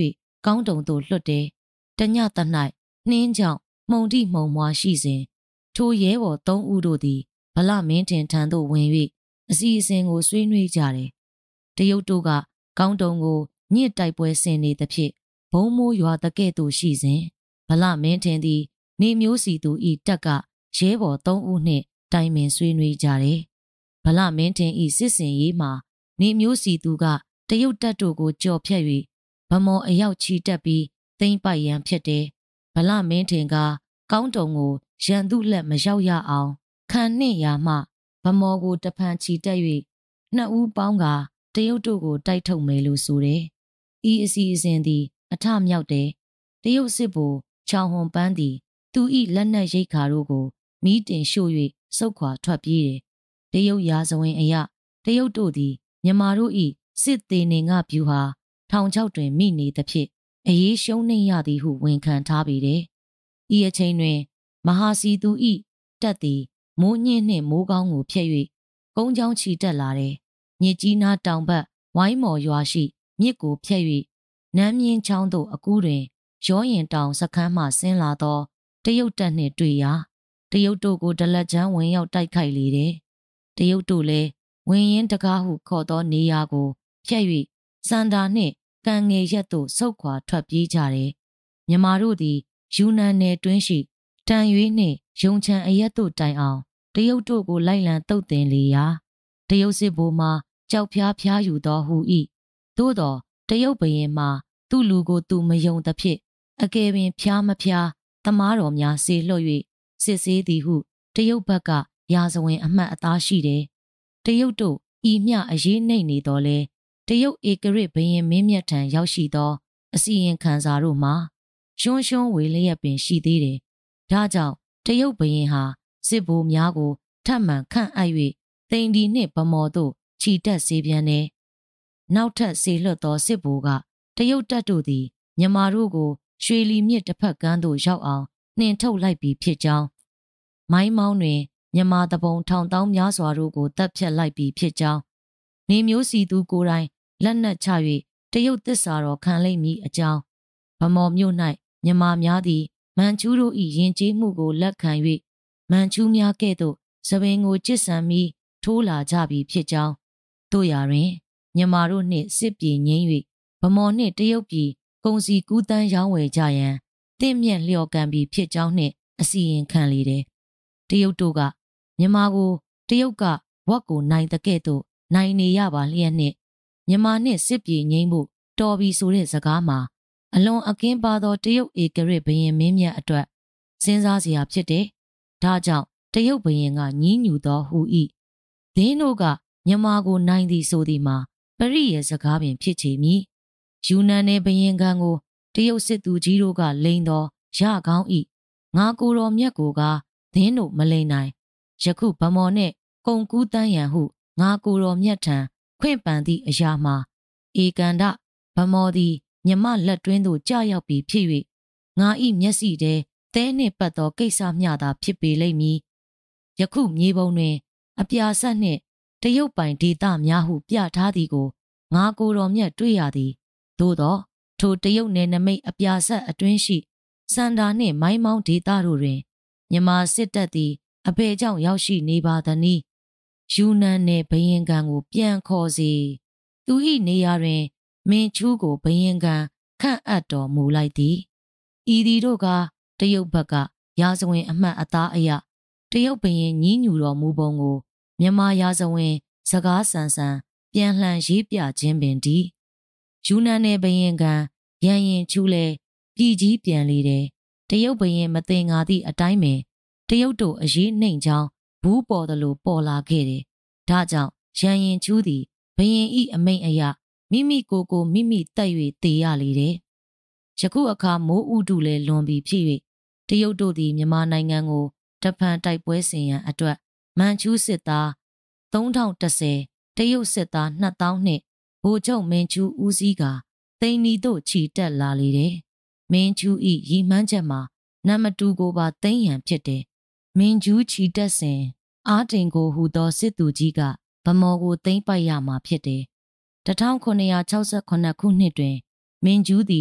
ကောင်းတုံသို့လွတ်တယ်။တညတ၌နှင်းကြောင့်မှုန်တိမှုန်မွားရှိစဉ်ထိုရဲဘော်3ဦးတို့သည်ဗလမင်းထင်ထံသို့ဝင်၍အစီအစဉ်ကိုဆွေးနွေးကြတယ်။တရုတ်တို့ကကောင်းတုံကိုညစ်တိုက်ပွဲဆင်နေသဖြင့်ဘုံမိုးရွာတကဲ့သို့ရှိစဉ်ဗလမင်းထင်သည်နေမျိုးစီသူဤတက်ကရဲဘော်3ဦးနှင့်တိုင်ပင်ဆွေးနွေးကြတယ်။ဗလမင်းထင်ဤစစ်စင်ရေးမှာနေမျိုးစီသူကတရုတ်တပ်တို့ကိုကြော်ဖြတ်၍ဗမော်အရောက်ချီတက်ပြီးသိမ်းပိုက်ရန်ဖြစ်တယ်။ဗလမင်းထင်ကကောင်းတုံကိုရန်သူလက်မရောက်ရအောင်ခံနှင့်ရာမှဗမော်ကိုတဖန်ချီတက်၍နှစ်ဦးပေါင်းကတရုတ်တို့ကိုတိုက်ထုတ်မယ်လို့ဆိုတယ်။ဤအစီအစဉ်သည်အထမြောက်တယ်။တရုတ်စစ်ဗိုလ်ချောင်ဟွန်ပန်းသည်သူ၏လက်နက်ရိတ်ခါတို့ကိုမီးတင်ရှို့၍စုတ်ခွာထွက်ပြေးတယ်။တရုတ်ရာဇဝင်အရတရုတ်တို့သည်မြန်မာတို့၏စစ်သေးနေငါပြူဟာထောင်ချောက်တွင်မိနေသဖြင့်အရေးရှုံးနေရသည်ဟုဝန်ခံထားပေတယ်။ဤအချိန်တွင်မဟာစီသူ၏တပ်သည်မိုးညင်းနှင့်မိုးကောင်းကိုဖျက်၍ကုန်းချောင်းချီတက်လာတယ်။မြစ်ကြီးနားတောင်ဘက်ဝိုင်းမော်ရွာရှိမြစ်ကိုဖျက်၍နမ်းမြင်းချောင်းသို့အကူးတွင်ရောရင်တောင်စခန်းမှဆင်းလာသောတရုတ်တပ်နှင့်တွေ့ရာတရုတ်တို့ကိုဒလက်ချမ်းဝင်ရောက်တိုက်ခိုက်လေတယ်။တရုတ်တို့လည်းဝင်ရင်တကားဟုခေါ်သောနေရာကိုဖျက်၍စန္ဒာနှင့်ကံငယ်ရက်သို့ဆုတ်ခွာထွက်ပြေးကြတယ်။မြန်မာတို့သည်ယူနန်နယ်တွင်းရှိတန်ရွေးနှင့်ယုံချံအရက်တို့တိုင်အောင်တရုတ်တို့ကိုလိုက်လံတုတ်တင်လေရာတရုတ်စစ်ဗိုလ်မှကြောက်ဖျားဖျားယူသောဟူ၏သို့သောတရုတ်ဘရင်မှာသူ့လူကိုသူမယုံသဖြင့်အကယ်ပင်ဖျားမဖျားသမားတော်များစေလွှတ်၍စစ်ဆေးသည်ဟုတရုတ်ဘက်ကရာဇဝင်အမှတ်အသားရှိတယ်။တရုတ်တို့ဤမျှအရေးနှိမ့်နေတော်လဲတရုတ်ဧကရစ်ဘရင်မင်းမြတ်ထံရောက်ရှိသောအစီရင်ခံစာတို့မှာရှွန်းရှွန်းဝေလျက်ပင်ရှိသေးတယ်။ဒါကြောင့်တရုတ်ဘရင်ဟာစစ်ဗိုလ်များကိုထပ်မံခန့်အပ်၍သိန်ဒီနှင့်ဗမော်တို့ခြိတက်စေပြန်တယ်။နောက်ထပ်စေလွှတ်သောစစ်ဗိုလ်ကတရုတ်တပ်တို့သည်မြန်မာတို့ကိုရွှေလီမြစ်တစ်ဖက်ကမ်းသို့ရောက်အောင်နှင်ထုတ်လိုက်ပြီးဖြစ်ကြောင်းမိုင်းမောင်းတွင်မြန်မာတပုံထောင်တောင်းများစွာတို့ကိုတပ်ဖြတ်လိုက်ပြီးဖြစ်ကြောင်းနေမျိုးစီသူကိုယ်တိုင်လက်နက်ချ၍တရုတ်သစ္စာတော်ခံလိမ့်မည်အကြောင်းဗမော်မြို့၌မြန်မာများသည်မန်ချူးတို့၏ယဉ်ကျေးမှုကိုလက်ခံ၍မန်ချူးများကဲ့သို့သပင်ကိုကျစ်ဆံပြီးထိုးလာကြပြီးဖြစ်ကြောင်းတို့ရာတွင်မြန်မာတို့နှင့်စစ်ပြေငိမ့်၍ဗမော်နှင့်တရုတ်ပြည်ကုန်စည်ကူးတန်းရောင်းဝယ်ကြရန်တင့်မြတ်လျော်ကန်ပြီးဖြစ်ကြောင်းနှင့်အစီရင်ခံလေတယ်။တရုတ်တို့ကမြန်မာကိုတရုတ်ကဝက်ကိုနိုင်တဲ့ကဲ့သို့နိုင်နေရပါလျက်နှင့်မြန်မာနှင့်စစ်ပြေငိမ့်မှုတော်ပြီဆိုတဲ့စကားမှာအလွန်အကင်းပါသောတရုတ်ဧကရစ်ဘရင်မင်းမြတ်အတွက်စဉ်းစားစရာဖြစ်တယ်။ဒါကြောင့်တရုတ်ဘရင်ကညည်းညူသောဟူ၏ဒင်းတို့ကမြန်မာကိုနိုင်သည်ဆိုသည်မှာပရိရဲ့စကားပင်ဖြစ်ချေမည်။ယူနန်နယ်ဘရင်ခံကိုတရုတ်စစ်သူကြီးတို့ကလိန်သောရကောင်း၏ငါကိုတော်မြတ်ကိုကဒင်းတို့မလိန်နိုင်ယခုဗမော်နှင့်ကုံကူးတန်းရန်ဟုငါကိုတော်မြတ်ထံခွင့်ပန်သည့်အရာမှာဧကန်ဒဗမော်သည်မြမလက်တွင်းသို့ကြာရောက်ပြီးဖြစ်၍ငါ၏မျက်စိထဲသဲနှင့်ပတ်သောကိစ္စမျှသာဖြစ်ပေလိမ့်မည်ယခုမြေပုံတွင်အပြာဆက်နှင့်တရုတ်ပိုင်ဒေသများဟုပြထားသည်ကိုငါကိုတော်မြတ်တွေ့ရသည်သို့သောထိုတရုတ်နယ်နမိတ်အပြာဆက်အတွင်းရှိစန္ဒာနှင့်မိုင်းမောင်းဒေသတို့တွင်မြန်မာစစ်တပ်သည်အဘယ်ကြောင့်ရောက်ရှိနေပါသနည်းယူနန်နယ်ဘရင်ခံကိုပြန်ခေါ်စေသူ၏နေရာတွင်မင်းချူးကိုဘရင်ခံခန့်အပ်တော်မူလိုက်သည်ဤသည်တို့ကတရုတ်ဘက်ကရာဇဝင်အမှတ်အသားအရတရုတ်ဘရင်ညည်းညူတော်မူပုံကိုမြန်မာရာဇဝင်စကားဆန်ဆန်ပြန်လှန်ရေးပြခြင်းပင်ဒီယူနန်နယ်ဘရင်ခံရန်ရင်ချူးလဲပြည်ကြီးပြန်လေတယ်တရုတ်ဘရင်မသိငါသည့်အတိုင်းပင်တရုတ်တို့အရေးနှိမ်ချောင်းဘူးပေါ်သလိုပေါ်လာခဲ့တယ်ဒါကြောင့်ရန်ရင်ချူးသည်ဘရင်ဤအမိန့်အရမိမိကိုမိမိတက်၍တေရလေတယ်ယခုအခါမိုးဥတုလဲလွန်ပြီးဖြစ်၍တရုတ်တို့သည်မြန်မာနိုင်ငံကိုတဖန်တိုက်ပွဲဆင်ရန်အတွက်မန်ချူးစစ်သား3010တရုတ်စစ်သား2000နှင့်ဗိုလ်ချုပ်မင်းချူးဦးစီးကသိန်းနီတို့ချီတက်လာလေတယ်မင်းချူးဤရီမှန်းချက်မှာနံမတူကိုပါသိမ်းရန်ဖြစ်တယ်မင်းချူးချီတက်စဉ်အာတင်ကိုဟူသောစစ်သူကြီးကဗမော်ကိုသိမ်းပိုက်ရမှာဖြစ်တယ်1968ခုနှစ်တွင်မင်းကျူးသည်ဤ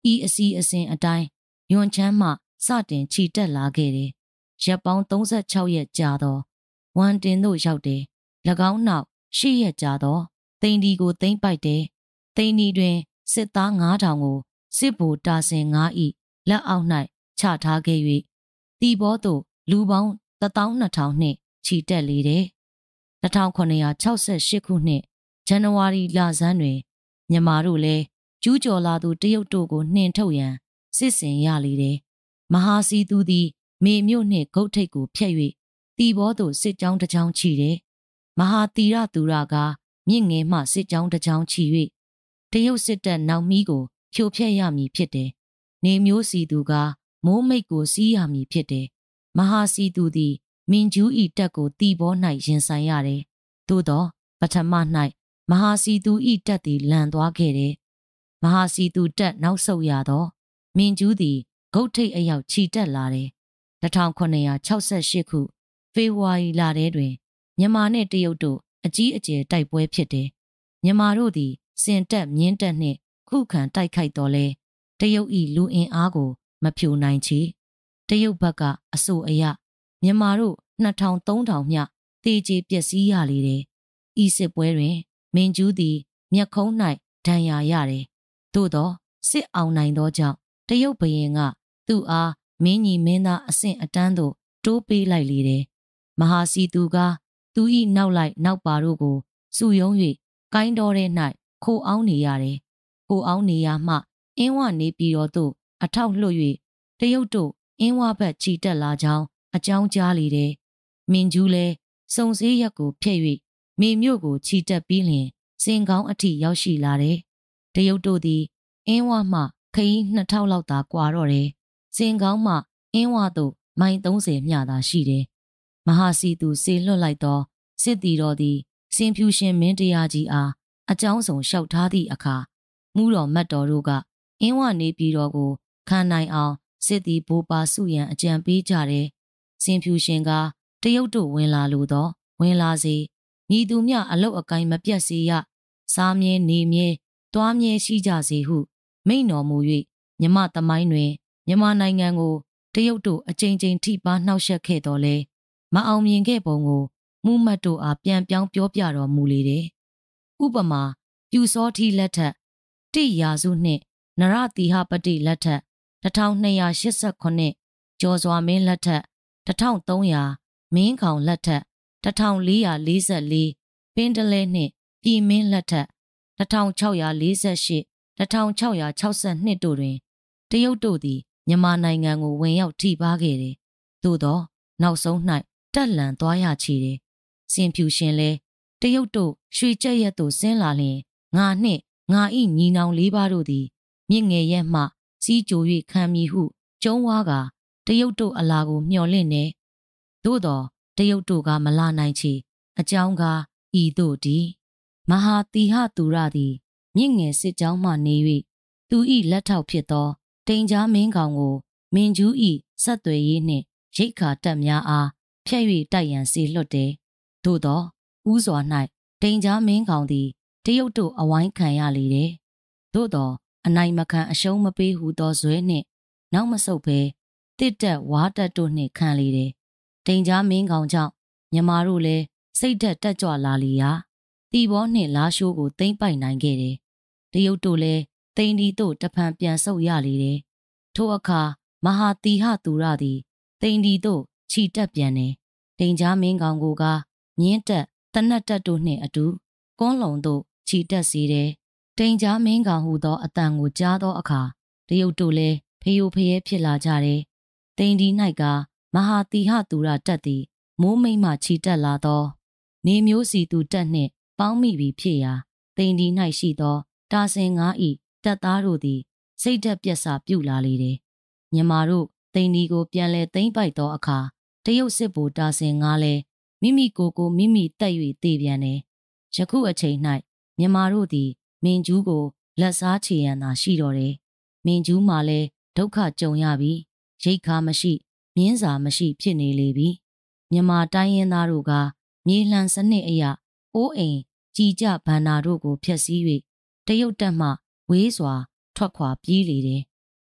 အစီအစဉ်အတိုင်းယွန်ချမ်းမှစတင်ချီတက်လာခဲ့တယ်။ရက်ပေါင်း36ရက်ကြာတော့ဝမ်တင်တို့ရောက်တယ်။၎င်းနောက်10ရက်ကြာတော့သိန်းဒီကိုသိမ်းပိုက်တယ်။သိန်းဒီတွင်စစ်သား9000ကိုစစ်ဗိုလ်တာဆင်9၏လက်အောက်၌ချထားခဲ့၍တီဘောသို့လူပေါင်း12000နှင့်ချီတက်လေတယ်။1968ခုနှစ်ဇန်နဝါရီလဆန်းတွင်မြန်မာတို့လည်းကျူးကျော်လာသူတရုတ်တို့ကိုနှင်ထုတ်ရန်စစ်ဆင်ရလေတယ်။မဟာစီသူသည်မေမြို့နှင့်ဂုတ်ထိပ်ကိုဖျက်၍တီဘောသို့စစ်ကြောင်းတစ်ကြောင်းချီတယ်။မဟာတီရသူရကမြင့်ငယ်မှစစ်ကြောင်းတစ်ကြောင်းချီ၍တရုတ်စစ်တပ်နောက်မီးကိုဖြိုဖျက်ရမည်ဖြစ်တယ်။နေမျိုးစီသူကမိုးမိတ်ကိုစီးရမည်ဖြစ်တယ်။မဟာစီသူသည်မင်ကျူးဤတပ်ကိုတီဘော၌ရင်ဆိုင်ရတယ်။သို့သောပထမ၌မဟာစီသူဤတပ်သည်လန်သွားခဲ့တယ်။မဟာစီသူတပ်နောက်ဆုတ်ရသောမင်ကျူးသည်ဂုတ်ထိပ်အရောက်ချီတက်လာတယ်။1968ခုဖေဖော်ဝါရီလထဲတွင်မြန်မာနှင့်တရုတ်တို့အကြီးအကျယ်တိုက်ပွဲဖြစ်တယ်။မြန်မာတို့သည်စင်တက်မြင်းတက်နှင့်ခုခံတိုက်ခိုက်တော်လဲတရုတ်၏လူအင်အားကိုမဖြိုနိုင်ချေတရုတ်ဘက်ကအဆိုအယမြန်မာတို့2000-3000မျှတေကျေပျက်စီးရလေတယ်။ဤစစ်ပွဲတွင်မင်ကျူးသည်မျက်ခုံး၌ဒဏ်ရာရတယ်။သို့သောစစ်အောင်နိုင်သောကြောင့်တရုတ်ဘရင်ကသူ့အားမင်းကြီးမင်းသားအဆင့်အတန်းသို့တိုးပေးလိုက်လေတယ်။မဟာစီသူကသူ၏နောက်လိုက်နောက်ပါတို့ကိုစုယုံ၍ကိုင်းတော်ထဲ၌ခိုအောင်းနေရတယ်။ခိုအောင်းနေရမှအင်းဝနေပြည်တော်သို့အထောက်လွှတ်၍တရုတ်တို့အင်းဝဘက်ချီတက်လာကြောင်းအကြောင်းကြားလေတယ်။မင်ကျူးလည်းစုံစည်းရက်ကိုဖျက်၍မေမြို့ကိုချီတက်ပြီးလျှင်စင်ကောင်းအထိရောက်ရှိလာတယ်။တရုတ်တို့သည်အင်းဝမှခရီး2000လောက်သာကွာတော့တယ်။စင်ကောင်းမှအင်းဝသို့မိုင်30မျှသာရှိတယ်။မဟာစီသူစေလွှတ်လိုက်သောစစ်တီတော်သည်စင်ဖြူရှင်မင်းတရားကြီးအားအကြောင်းဆောင်လျှောက်ထားသည့်အခါမူးတော်မတ်တော်တို့ကအင်းဝနေပြည်တော်ကိုခံနိုင်အောင်စစ်တီဘိုးပါစုရန်အကြံပေးကြတယ်။စင်ဖြူရှင်ကတရုတ်တို့ဝင်လာလို့တော့ဝင်လာစေညီသူမြအလုတ်အကိုင်းမပြတ်စေရစားမြဲနေမြဲတွားမြဲရှိကြစေဟုမိန့်တော်မူ၍မြမသမိုင်းတွင်မြန်မာနိုင်ငံကိုတရုတ်တို့အကြိမ်ကြိမ်ထိပါနှောက်ယှက်ခဲ့တော်လဲမအောင်မြင်ခဲ့ပုံကိုမှုမှတ်တို့အားပြန်ပြောင်းပြောပြတော်မူလေတယ်။ဥပမာပြူစောထီလက်ထက်တိရာစုနှင့်နရတိဟပတိလက်ထက်1289ကျော်စွာမင်းလက်ထက်1300မင်းခေါင်လက်ထက်1444ပင်တလဲနှင့်ပြည်မင်းလက်ထက်1648 1662တို့တွင်တရုတ်တို့သည်မြန်မာနိုင်ငံကိုဝင်ရောက်ထိပါခဲ့တယ်။သို့သောနောက်ဆုံး၌တက်လန်သွားရချေတယ်။စင်ဖြူရှင်လဲတရုတ်တို့ရွှေကြက်ရက်သို့ဆင်းလာလျင်ငါနှင့်ငါ၏ညီနောင်လေးပါးတို့သည်မြင့်ငယ်ရက်မှစီးကြို၍ခံမည်ဟုကျုံးဝါကတရုတ်တို့အလာကိုမျှော်လင့်နေ။သို့သောတရုတ်တို့ကမလာနိုင်ချေအကြောင်းကားဤသို့တည်းမဟာတီဟသူရသည်မြင့်ငယ်စစ်ကြောင်းမှနေ၍သူ၏လက်ထောက်ဖြစ်သောတိန်ကြားမင်းကောင်ကိုမင်ကျူး၏ဆက်သွယ်ရေးနှင့်ရိတ်ခါတက်များအားဖျက်၍တိုက်ရန်စေလွှတ်တယ်။သို့သောဥစွာ၌တိန်ကြားမင်းကောင်သည်တရုတ်တို့အဝိုင်းခံရလေတယ်။သို့သောအနိုင်မခံအရှုံးမပေးဟုသောဇွဲနှင့်နောက်မဆုတ်ဘဲတစ်တက်ဝါတက်တို့နှင့်ခံလေတယ်။တိန်ကြားမင်းကောင်ကြောင့်မြမာတို့လည်းစိတ်ဓာတ်တက်ကြွလာလီရာတီဘောနှင့်လားရှိုးကိုသိမ့်ပိုက်နိုင်ခဲ့တယ်။တရုတ်တို့လည်းတိန်ဒီတို့တဖန်ပြန်ဆုတ်ရလေတယ်။ထိုအခါမဟာတီဟသူရသည်တိန်ဒီတို့ခြိတက်ပြန်တယ်။တိန်ကြားမင်းကောင်ကိုကမြင်းတက်တနတ်တက်တို့နှင့်အတူကွန်းလုံတို့ခြိတက်စေတယ်။တိန်ကြားမင်းကောင်ဟူသောအတန်ကိုကြားသောအခါတရုတ်တို့လည်းဖျို့ဖျဲဖြစ်လာကြတယ်။တိန်ဒီ၌ကမဟာတီဟသူရတက်သည်မိုးမိတ်မှခြိတက်လာသောနေမျိုးစီသူတက်နှင့်ပေါင်းမိပြီးဖြစ်ရာတိန်ဒီ၌ရှိသောတာဆင်9ဤတပ်သားတို့သည်စိတ်ဓာတ်ပြက်စာပြုလာလေတယ်။မြန်မာတို့တိန်ဒီကိုပြန်လဲသိမ့်ပိုက်သောအခါတရုတ်စစ်ဗိုလ်တာဆင်9လဲမိမိကိုမိမိတက်၍တေပြန်တယ်။ယခုအချိန်၌မြန်မာတို့သည်မင်ကျူးကိုလက်စားချေရန်သာရှိတော်တယ်။မင်ကျူးမှလည်းဒုက္ခကြုံရပြီးရိတ်ခါမရှိမြင်းစာမရှိဖြစ်နေလေပြီ။မြန်မာတိုင်းရင်းသားတို့ကမြေလှန်စနစ်အရအိုးအိမ်ကြည်ကြဗန္နာတို့ကိုဖျက်ဆီး၍တရုတ်တပ်မှဝေးစွာထွက်ခွာပြေးလေတယ်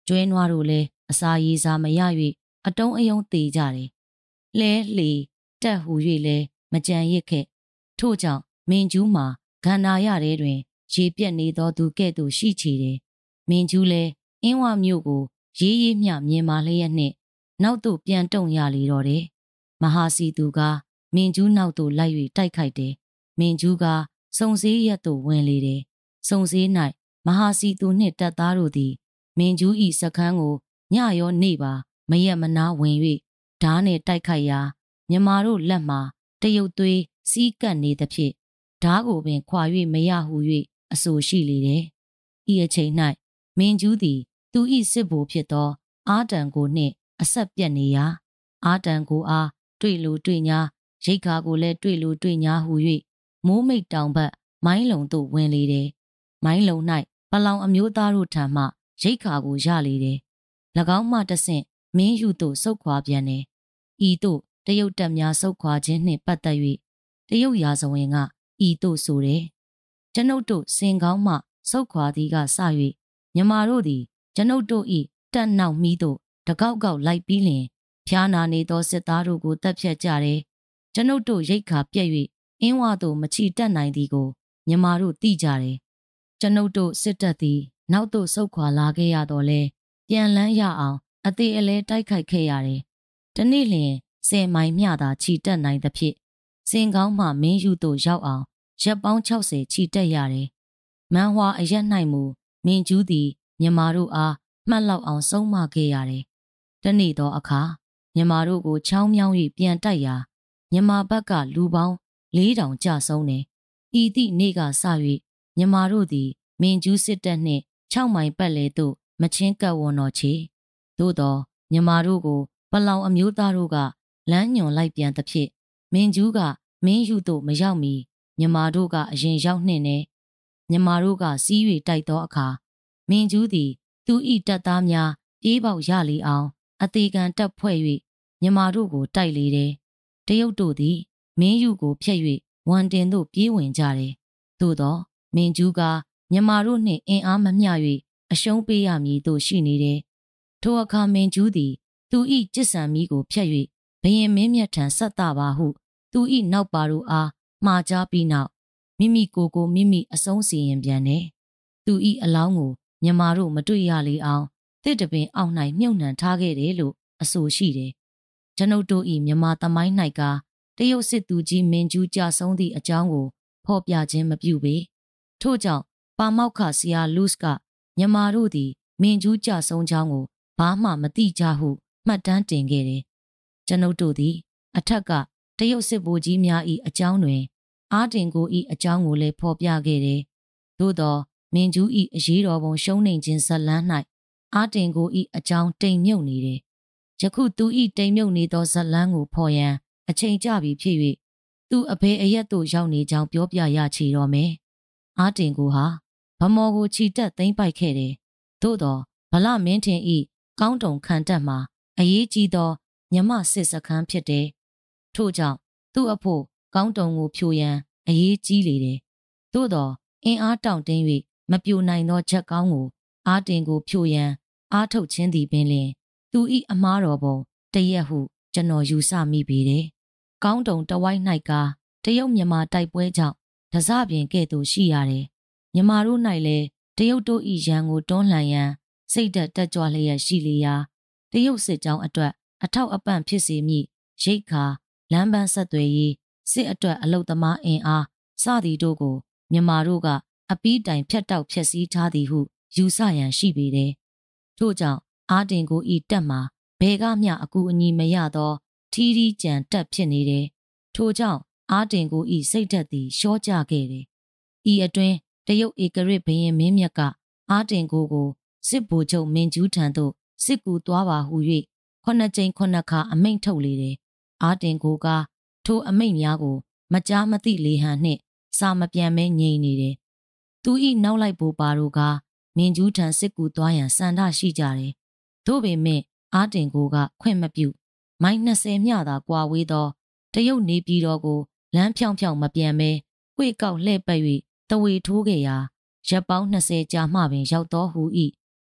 ကျွဲနွားတို့လည်းအစာရေစာမရ၍အတုံးအယုံသေးကြတယ်။လဲလှီတက်ဟူ၍လည်းမကြံရစ်ခဲ့ထို့ကြောင့်မင်းကျူးမှာဂန္ဓာရတဲ့တွင်ရေပြက်နေသောသူကဲ့သို့ရှိချေတယ်။မင်းကျူးလည်းအင်းဝမြို့ကိုရေးရေးမျှမြင်မာလျက်နှင့်နောက်သို့ပြန်တုံရလေတော့တယ်။မဟာစီသူကမင်းကျူးနောက်သို့လိုက်၍တိုက်ခိုက်တယ်။မင်းကျူးကစုံစည်းရက်သို့ဝင်လေတယ်။စုံစည်း၌မဟာစီသူနှင့်တပ်သားတို့သည်မင်းကျူး၏စခန်းကိုညရောနေ့ပါမရက်မနာဝင်၍ဓားနှင့်တိုက်ခိုက်ရာမြမာတို့လက်မှတရုတ်သွေးစီးကပ်နေသဖြင့်ဓားကိုပင်ခွာ၍မရဟု၍အဆိုရှိလေတယ်။ဤအချိန်၌မင်းကျူးသည်သူ၏စစ်ဗိုလ်ဖြစ်သောအာတန်ကိုနှင့်အဆက်ပြတ်နေရာအာတန်ကိုအားတွေ့လိုတွေ့ညာရိတ်ခါကိုလည်းတွေ့လိုတွေ့ညာဟု၍မိုးမိတ်တောင်ဘက်မိုင်းလုံသို့ဝင်လေတယ်။မိုင်းလုံ၌ပလောင်အမျိုးသားတို့ထံမှရိတ်ခါကိုရလေတယ်။၎င်းမှတဆင့်မင်းယူသို့ဆုတ်ခွာပြန်တယ်။ဤသို့တရုတ်တပ်များဆုတ်ခွာခြင်းနှင့်ပတ်သက်၍တရုတ်ရာဇဝင်ကဤသို့ဆိုတယ်။ကျွန်ုပ်တို့စင်ကောင်းမှဆုတ်ခွာသည်ကစ၍မြမာတို့သည်ကျွန်ုပ်တို့၏တပ်နောက်မီးသို့တကောက်ကောက်လိုက်ပြီးလျှင်ဖျားနာနေသောစစ်သားတို့ကိုတပ်ဖြတ်ကြတယ်။ကျွန်ုပ်တို့ရိတ်ခါပြက်၍အင်းဝသို့မချီတက်နိုင်သည်ကိုမြမာတို့သိကြတယ်။ကျွန်ုပ်တို့စစ်တပ်သည်နောက်သို့ဆုတ်ခွာလာခဲ့ရတော့လဲပြန်လန်းရအောင်အသေးအလဲတိုက်ခိုက်ခဲ့ရတယ်။တနေ့လျင်10မိုင်မျှသာချီတက်နိုင်သဖြင့်စင်ကောင်းမှမင်းယူသို့ရောက်အောင်ရက်ပေါင်း60ချီတက်ရတယ်။မန်ဟွာအရက်၌မူမင်းကျူးသည်မြမာတို့အားမှတ်လောက်အောင်ဆုံးမခဲ့ရတယ်။တနေ့သောအခါမြမာတို့ကိုချောင်းမြောင်း၍ပြန်တိုက်ရာမြမာဘက်ကလူပေါင်း4000ကျဆုံးတယ်။ဤသည့်နေ့ကစ၍မြမာတို့သည်မင်းကျူးစစ်တပ်နှင့်6မိုင်ပတ်လေသို့မချင်းကပ်ဝွန်တော်ချေသို့သောမြမာတို့ကိုပလောင်အမျိုးသားတို့ကလမ်းညွန်လိုက်ပြန်သဖြင့်မင်းကျူးကမင်းယူသို့မရောက်မီမြမာတို့ကအရင်ရောက်နှင့်နေမြမာတို့ကစီး၍တိုက်သောအခါမင်းကျူးသည်သူ၏တပ်သားများပြေးပေါက်ရလေအောင်အသေးခံတပ်ဖွဲ့၍မြမာတို့ကိုတိုက်လေတယ်။တရုတ်တို့သည်မင်းယူကိုဖျက်၍ဝန်တင်သို့ပြေးဝင်ကြတယ်။သို့သောမင်းကျူးကမြမာတို့နှင့်အင်အားမမျှ၍အရှုံးပေးရမည်သို့ရှိနေတယ်။ထိုအခါမင်းကျူးသည်သူ၏ကျစ်ဆံမီးကိုဖျက်၍ဘရင်မင်းမြတ်ထံဆက်တာပါဟုသူ၏နောက်ပါတို့အားမှားကြားပြီးနောက်မိမိကိုယ်ကိုမိမိအဆုံးစီရင်ပြန်တယ်။သူ၏အလောင်းကိုမြမာတို့မတွေ့ရလေအောင်တစ်တပင်အောက်၌မြုပ်နှံထားခဲ့တယ်လို့အဆိုရှိတယ်။ကျွန်ုပ်တို့၏မြမာသမိုင်း၌ကတရုတ်စစ်သူကြီးမင်းကျူးကြဆုံးသည့်အကြောင်းကိုဖော်ပြခြင်းမပြုပေ။ထို့ကြောင့်ပါမောက္ခဆရာလူးစ်ကမြမာတို့သည်မင်းကျူးကြဆုံးကြောင်းကိုဘာမှမသိကြဟုမှတ်တမ်းတင်ခဲ့တယ်။ကျွန်ုပ်တို့သည်အထက်ကတရုတ်စစ်ဗိုလ်ကြီးများ၏အကြောင်းတွင်အာတင်ကို၏အကြောင်းကိုလည်းဖော်ပြခဲ့တယ်။သို့သောမင်းကျူး၏အရေးတော်ပုံရှုံးနိမ့်ခြင်းဇလန်း၌အာတင်ကို၏အကြောင်းတိမ်မြုပ်နေတယ်။ယခုသူ၏တိမ်မြုပ်နေသောဇလန်းကိုဖော်ရန်အချိန်ကျပြီဖြစ်၍သူအဖေအရက်သို့ရောက်နေကြောင်းပြောပြရချေတော့မယ်။အာတင်ကိုဟာဗမော်ကိုချီတက်သိမ်းပိုက်ခဲ့တယ်။သို့သောဗလမင်းထင်၏ကောင်းတုံခံတက်မှာအရေးကြီးသောမြမစစ်စခန်းဖြစ်တယ်။ထို့ကြောင့်သူ့အဖို့ကောင်းတုံကိုဖြိုရန်အရေးကြီးလေတယ်။သို့သောအင်အားတောင့်တင်း၍မပြိုနိုင်သောချက်ကောင်းကိုအာတင်ကိုဖြိုရန်အားထုတ်ခြင်းသည်ပင်လျှင်သူ၏အမားတော်ပုံတရက်ဟုကျွန်တော်ယူဆမိပေတယ်။ကောင်းတုံတဝိုက်၌ကတရုတ်မြန်မာတိုက်ပွဲကြောင့်တစပြင်ကဲ့သို့ရှိရတယ်။မြန်မာတို့၌လည်းတရုတ်တို့၏ရန်ကိုတွန်းလှန်ရန်စိတ်တက်ကြွလျက်ရှိလေရာတရုတ်စစ်ကြောင်းအတွက်အထောက်အပံ့ဖြစ်စေမည့်ရိတ်ခါလမ်းပန်းဆက်သွယ်ရေးစစ်အတွက်အလုသမားအင်အားစသည်တို့ကိုမြန်မာတို့ကအပီးတိုင်ဖြတ်တောက်ဖျက်ဆီးထားသည်ဟုယူဆရန်ရှိပေတယ်။ထို့ကြောင့်အာတင်ကိုဤတက်မှာဘယ်ကမျှအကူအညီမရသောထီးထီးကြံတက်ဖြစ်နေတယ်။ထို့ကြောင့်အာတင်ကိုဤစိတ်ဓာတ်သည်ရှော့ကျခဲ့တယ်။ဤအတွင်းတရုတ်ဧကရစ်ဘရင်မင်းမြတ်ကအာတင်ကိုစစ်ဗိုလ်ချုပ်မင်းကျူးထံသို့စစ်ကူသွားပါဟု၍9ကြိမ်9ခါအမိန့်ထုတ်လေတယ်။အာတင်ကိုကထိုအမိန့်များကိုမကြားမသိလေဟန်နှင့်စာမပြန်မဲငြိမ်နေတယ်။သူ၏နောက်လိုက်ပိုပါတို့ကမင်းကျူးထံစစ်ကူသွားရန်စန္ဒရှိကြတယ်။သို့ပေမဲ့အာတင်ကိုကခွင့်မပြုမိုင်20မျှသာကွာဝေးသောတရုတ်နေပြည်တော်ကိုလမ်းဖြောင်းဖြောင်းမပြန်မဲကွေ့ကောက်လှဲ့ပတ်၍တဝေထိုးခဲ့ရာရပ်ပေါင်း20ကြာမှပင်ရောက်တော်ဟူ၏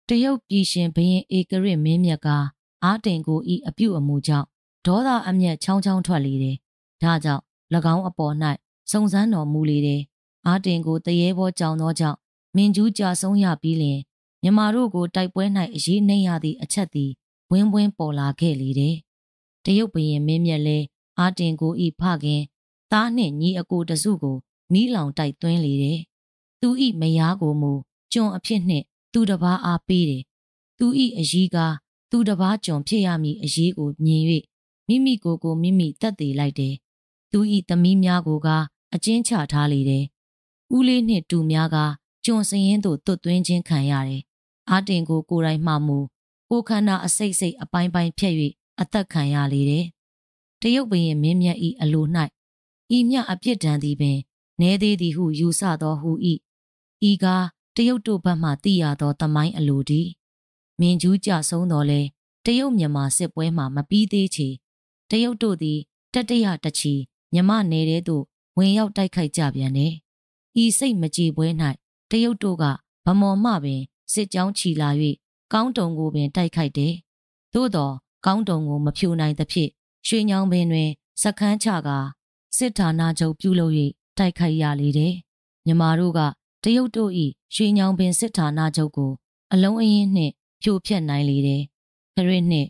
တရုတ်ပြည်ရှင်ဘရင်ဧကရစ်မင်းမြတ်ကအားတင်ကိုဤအပြုအမူကြောင့်ဒေါသအမျက်ချောင်းချောင်းထွက်လေတယ်။ဒါကြောင့်၎င်းအပေါ်၌စုံစမ်းတော်မူလေတယ်။အားတင်ကိုတရေဘောကြောင်သောကြောင့်မင်းကျူးကြဆုံးရပြီးလျှင်မြမတို့ကိုတိုက်ပွဲ၌အရေးနှိမ့်ရသည့်အချက်သည်ဝင်းဝင်းပေါ်လာခဲ့လေတယ်။တရုတ်ဘရင်မင်းမြတ်လည်းအားတင်ကိုဤဖခင်သားနှင့်ညီအကိုတစုကိုမီးလောင်တိုက်သွင်းလေတယ်။သူဤမယားကိုမူကျွန်အဖြစ်နှင့်သူတစ်ပါးအားပေးတယ်။သူဤအကြီးကသူတစ်ပါးကျွန်ဖြစ်ရမည်အရေးကိုမြင်၍မိမိကိုယ်ကိုမိမိတတ်သိလိုက်တယ်။သူဤသမီးများကိုကအကျဉ်းချထားလေတယ်။ဦးလေးနှင့်တူများကကျွန်စရင်သို့တွတ်သွင်းခြင်းခံရတယ်။အားတင်ကိုကိုယ်တိုင်မှမူကိုခန္ဓာအစိတ်စိတ်အပိုင်းပိုင်းဖြတ်၍အသက်ခံရလေတယ်။တရုတ်ဘရင်မင်းမြတ်ဤအလို၌ဤမြအပြစ်ဒဏ်သည်ပင်နဲသေးသည်ဟုယူဆသောဟုဤကတရုတ်တို့ဘက်မှသိရသောသမိုင်းအလိုဒီမင်းကျူးကြဆုံးတော်လဲတရုတ်မြန်မာစစ်ပွဲမှမပြီးသေးချေတရုတ်တို့သည်တတရတချီမြမနယ်ထဲသို့ဝင်ရောက်တိုက်ခိုက်ကြပြန်တယ်။ဤစိတ်မကြည်ပွဲ၌တရုတ်တို့ကဗမော်မှပင်စစ်ကြောင်းချီလာ၍ကောင်းတုံကိုပင်တိုက်ခိုက်တယ်။သို့သောကောင်းတုံကိုမဖြိုနိုင်သဖြင့်ရွှေညောင်ပင်တွင်စခန်းချကာစစ်ဌာနချုပ်ပြုလုပ်၍တိုက်ခိုက်ရလေတယ်။မြမတို့ကတရုတ်တို့၏ရွှေညောင်ပင်စစ်ဌာနချုပ်ကိုအလုံးအင်းနှင့်ဖြိုဖျက်နိုင်လေတယ်။ခရစ်နှစ်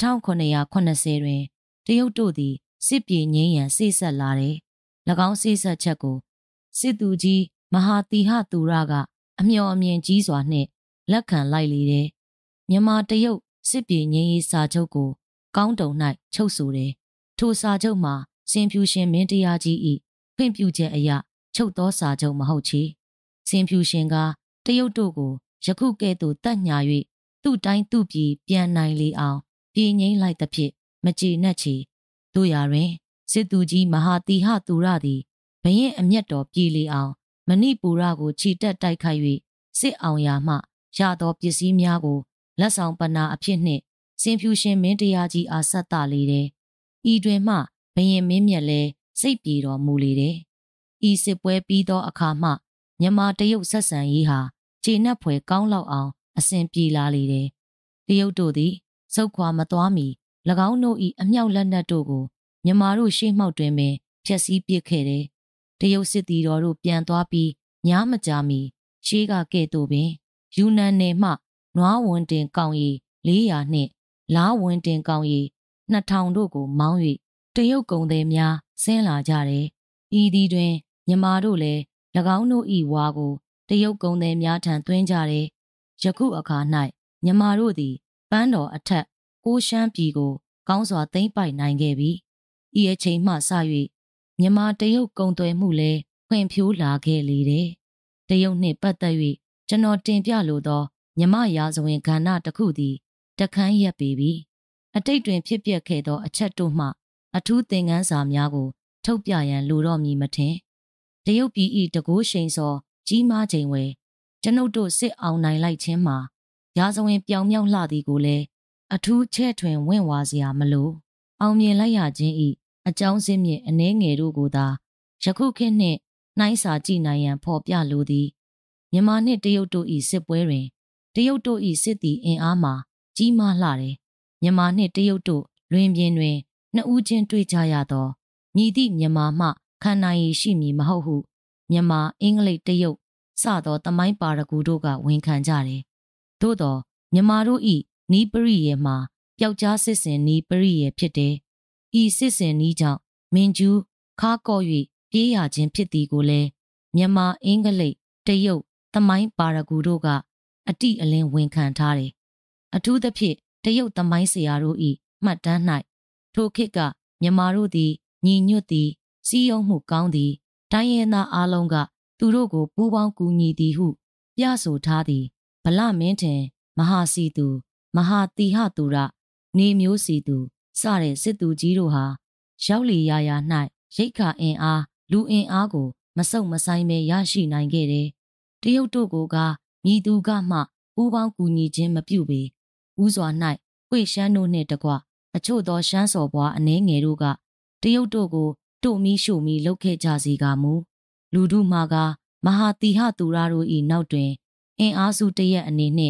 1980တွင်တရုတ်တို့သည်စစ်ပြေငြိမ်းရန်စိတ်ဆက်လာတယ်။၎င်းစိတ်ဆက်ချက်ကိုစစ်သူကြီးမဟာတီဟသူရကအမျှော်အမြင်ကြီးစွာနှင့်လက်ခံလိုက်လေတယ်။မြန်မာတရုတ်စစ်ပြေငြိမ်းရေးစာချုပ်ကိုကောင်းတုံ၌ချုပ်ဆိုတယ်။ထိုစာချုပ်မှာစင်ဖြူရှင်မင်းတရားကြီး၏ခွင့်ပြုချက်အရချုပ်သောစာချုပ်မဟုတ်ချေ။စင်ဖြူရှင်ကတရုတ်တို့ကိုယခုကဲ့သို့တတ်ညာ၍သူ့တိုင်းသူ့ပြည်ပြန်နိုင်လေအောင်ပြည်ငိမ့်လိုက်သဖြင့်မကြေနပ်ချေတို့ရာတွင်စစ်သူကြီးမဟာတီဟသူရသည်ဘရင်အမျက်တော်ပြည်လေအောင်မဏိပူရကိုခြိတက်တိုက်ခိုက်၍စစ်အောင်ရာမှရသောပစ္စည်းများကိုလက်ဆောင်ပဏာအဖြစ်နှင့်စင်ဖြူရှင်မင်းတရားကြီးအားဆက်သလေတယ်။ဤတွင်မှဘရင်မင်းမြတ်လည်းစိတ်ပြေတော်မူလေတယ်။ဤစစ်ပွဲပြီးသောအခါမှမြန်မာတရုတ်ဆက်ဆံရေးဟာခြေနှက်ဖွယ်ကောင်းလောက်အောင်အစဉ်ပြေလာလေတယ်။တရုတ်တို့သည်စုတ်ခွာမသွားမီ၎င်းတို့၏အမြောက်လက်နက်တို့ကိုမြန်မာတို့ရှေ့မှောက်တွင်ပင်ဖျက်ဆီးပစ်ခဲ့တယ်။တရုတ်စစ်သည်တော်တို့ပြန်သွားပြီးညမကြာမီရှေးကကဲ့သို့ပင်ယူနန်နယ်မှနွားဝန်တင်ကောင်းရီ400နှင့်လားဝန်တင်ကောင်းရီ2000တို့ကိုမောင်း၍တရုတ်ကုန်သည်များဆင်းလာကြတယ်။ဤသည်တွင်မြန်မာတို့လည်း၎င်းတို့၏ဝါကိုတရုတ်ကုန်သည်များထံသွင်းကြတယ်။ယခုအခါ၌မြန်မာတို့သည်ပန်းတော်အထက်ကိုရှမ်းပြည်ကိုကောင်းစွာသိမ်းပိုက်နိုင်ခဲ့ပြီ။ဤအချိန်မှစ၍မြန်မာတရုတ်ကုန်သွယ်မှုလည်းဖွံ့ဖြိုးလာခဲ့လေတယ်။တရုတ်နှင့်ပတ်သက်၍ကျွန်တော်တင်ပြလိုသောမြမရာဇဝင်ကဏ္ဍတစ်ခုသည်တခန်းရက်ပေပြီ။အတိတ်တွင်ဖြစ်ပျက်ခဲ့သောအချက်တို့မှအထူးသင်ခန်းစာများကိုထုတ်ပြရန်လိုတော့မည်မထင်။တရုတ်ပြည်၏တကိုးရှိန်စောကြီးမားချိန်ဝယ်ကျွန်ုပ်တို့စစ်အောင်နိုင်လိုက်ခြင်းမှာရာဇဝင်ပြောင်မြောက်လှသည်ကိုလည်းအထူးချဲ့ထွင်ဝင့်ဝါစရာမလိုအောင်မြင်လိုက်ရခြင်း၏အကြောင်းစင်းမြင့်အနှဲငယ်တို့ကိုသာယခုခေတ်နှင့်နှိုင်းစာကြည့်နိုင်ရန်ဖော်ပြလိုသည်မြန်မာနှင့်တရုတ်တို့၏စစ်ပွဲတွင်တရုတ်တို့၏စစ်သည်အင်အားမှာကြီးမားလှတယ်မြန်မာနှင့်တရုတ်တို့လွင်ပြင်တွင်နှစ်ဦးချင်းတွေ့ကြရသောညီသည့်မြန်မာမှခံနိုင်ရရှိမည်မဟုတ်ဟုမြန်မာအင်္ဂလိပ်တရုတ်စသောသမိုင်းပါရဂူတို့ကဝန်ခံကြတယ်သို့သောမြန်မာတို့၏နီးပရိယေမှာပျောက်ကြားစစ်စင်နီးပရိယေဖြစ်တယ်ဤစစ်စင်နီးကြောင့်မင်းကျူးခါကော့၍ပြေးရခြင်းဖြစ်သည်ကိုလည်းမြန်မာအင်္ဂလိပ်တရုတ်သမိုင်းပါရဂူတို့ကအတိအလင်းဝန်ခံထားတယ်အထူးသဖြင့်တရုတ်သမိုင်းဆရာတို့၏မှတ်တမ်း၌ထိုခေတ်ကမြန်မာတို့သည်ညီညွတ်သည်စီးရုံးမှုကောင်းသည်တိုင်းရင်းသားအားလုံးကသူတို့ကိုပူးပေါင်းကူညီသည်ဟုပြဆိုထားသည်ဗလမင်းထင်မဟာစီသူမဟာတီဟသူရနေမျိုးစီသူစတဲ့စစ်သူကြီးတို့ဟာရောက်လီရာရာ၌ရိတ်ခါအင်အားလူအင်အားကိုမဆုတ်မဆိုင်ပဲရရှိနိုင်ခဲ့တယ်တရုတ်တို့ကမြည်သူကမှပူးပေါင်းကူညီခြင်းမပြုပေဥစွာ၌ခွေရှမ်းတို့နှင့်တကွအချို့သောရှမ်းစော်ဘွားအနှဲငယ်တို့ကတရုတ်တို့ကိုတို့မီရှို့မီလုပ်ခဲ့ကြစီကမူလူတို့မှာကမဟာတီဟသူရတို့၏နောက်တွင်အင်အားစုတရက်အနေနှင့်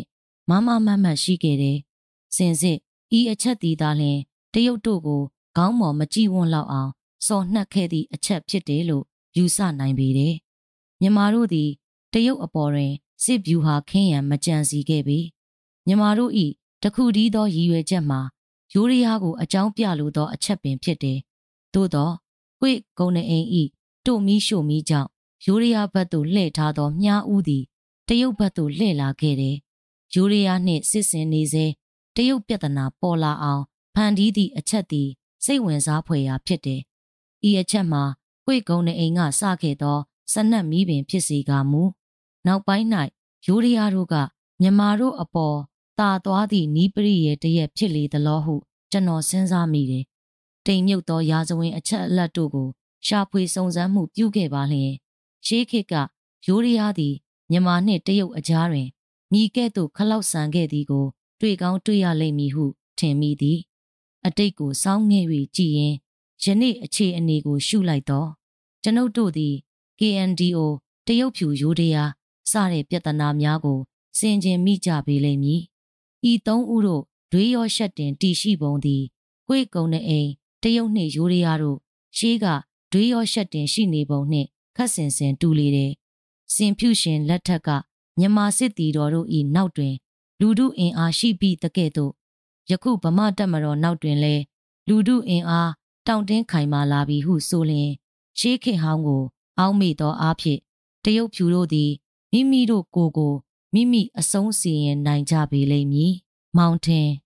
မတ်ရှိခဲ့တယ်။စင်စစ်ဤအချက်သည်သာလျှင်တရုတ်တို့ကိုခေါင်းမော်မကြည့်ဝန်းလောက်အောင်စော်နှက်ခဲ့သည့်အချက်ဖြစ်တယ်လို့ယူဆနိုင်ပေတယ်။မြန်မာတို့သည်တရုတ်အပေါ်တွင်စစ်ဗျူဟာခင်းရန်မကြံစီခဲ့ပေ။မြန်မာတို့၏တခုတည်းသောရည်ရွယ်ချက်မှာယိုးဒယားကိုအကြောင်းပြလိုသောအချက်ပင်ဖြစ်တယ်။သို့သောကွေ့ဂုံနအိမ်၏တို့မီးရှို့မီးကြောင့်ယိုးဒယားဘက်သို့လှည့်ထားသောမြားဦးသည်တရုတ်ဘက်သို့လှည့်လာခဲ့တယ်။ယိုးဒယားနှင့်စစ်ဆင်နေစေတရုတ်ပြဿနာပေါ်လာအောင်ဖန်တီးသည့်အချက်သည်စိတ်ဝင်စားဖွယ်ရာဖြစ်တယ်။ဤအချက်မှာကွေ့ကုန်းနေအိမ်ကစခဲ့သောစနက်မီးပင်ဖြစ်စေကမူနောက်ပိုင်း၌ယိုးဒယားတို့ကမြန်မာတို့အပေါ်တာသွားသည့်နီးပရိရဲ့တရက်ဖြစ်လေသလောဟုကျွန်တော်စဉ်းစားမိတယ်။တိမ်မြုပ်သောရာဇဝင်အချက်အလက်တို့ကိုရှာဖွေစုံစမ်းမှုပြုခဲ့ပါလျင်ရှေးခေတ်ကယိုးဒယားသည်မြန်မာနှင့်တရုတ်အကြားတွင်မိကဲ့သို့ခလောက်ဆန်ခဲ့သည်ကိုတွေ့ကောင်းတွေ့ရလိမ့်မည်ဟုထင်မိသည်အတိတ်ကိုစောင်းငဲ့၍ကြည်ရင်ယနေ့အခြေအနေကိုရှုလိုက်တော့ကျွန်ုပ်တို့သည် KNDO တရုတ်ဖြူယိုးဒယားစတဲ့ပြဿနာများကိုစင်ကြင်မိကြပေလိမ့်မည်ဤသုံးဦးတို့ဒွေရောရှက်တင်တီရှိပုံသည်ကွေ့ကုံနေအိမ်တရုတ်နှင့်ယိုးဒယားတို့ရှေးကဒွေရောရှက်တင်ရှိနေပုံနှင့်ခက်ဆင်ဆင်တူလေတယ်စင်ဖြူရှင်လက်ထက်ကမြန်မာစစ်တီတော်တို့၏နောက်တွင်လူထုအင်အားရှိပြီးတကဲ့သို့ယခုဗမာတပ်မတော်နောက်တွင်လဲလူထုအင်အားတောင့်တင်းခိုင်မာလာပြီဟုဆိုလျင်ရှေးခေတ်ဟောင်းကိုအောက်မေ့သောအားဖြင့်တရုတ်ဖြူတို့သည်မိမိတို့ကိုမိမိအဆုံးစီရင်နိုင်ကြပေလိမ့်မည်။မောင်ထင်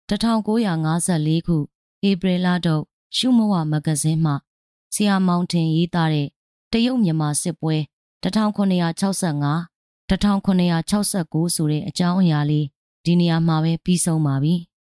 1954ခုဧပြီလထုတ်ရှုမဝမဂဇင်းမှဆရာမောင်ထင်ရေးသားတဲ့တရုတ်မြန်မာစစ်ပွဲ1965 1969ဆိုတဲ့အကြောင်းအရာလေးဒီနေရာမှာပဲပြီးဆုံးပါပြီ။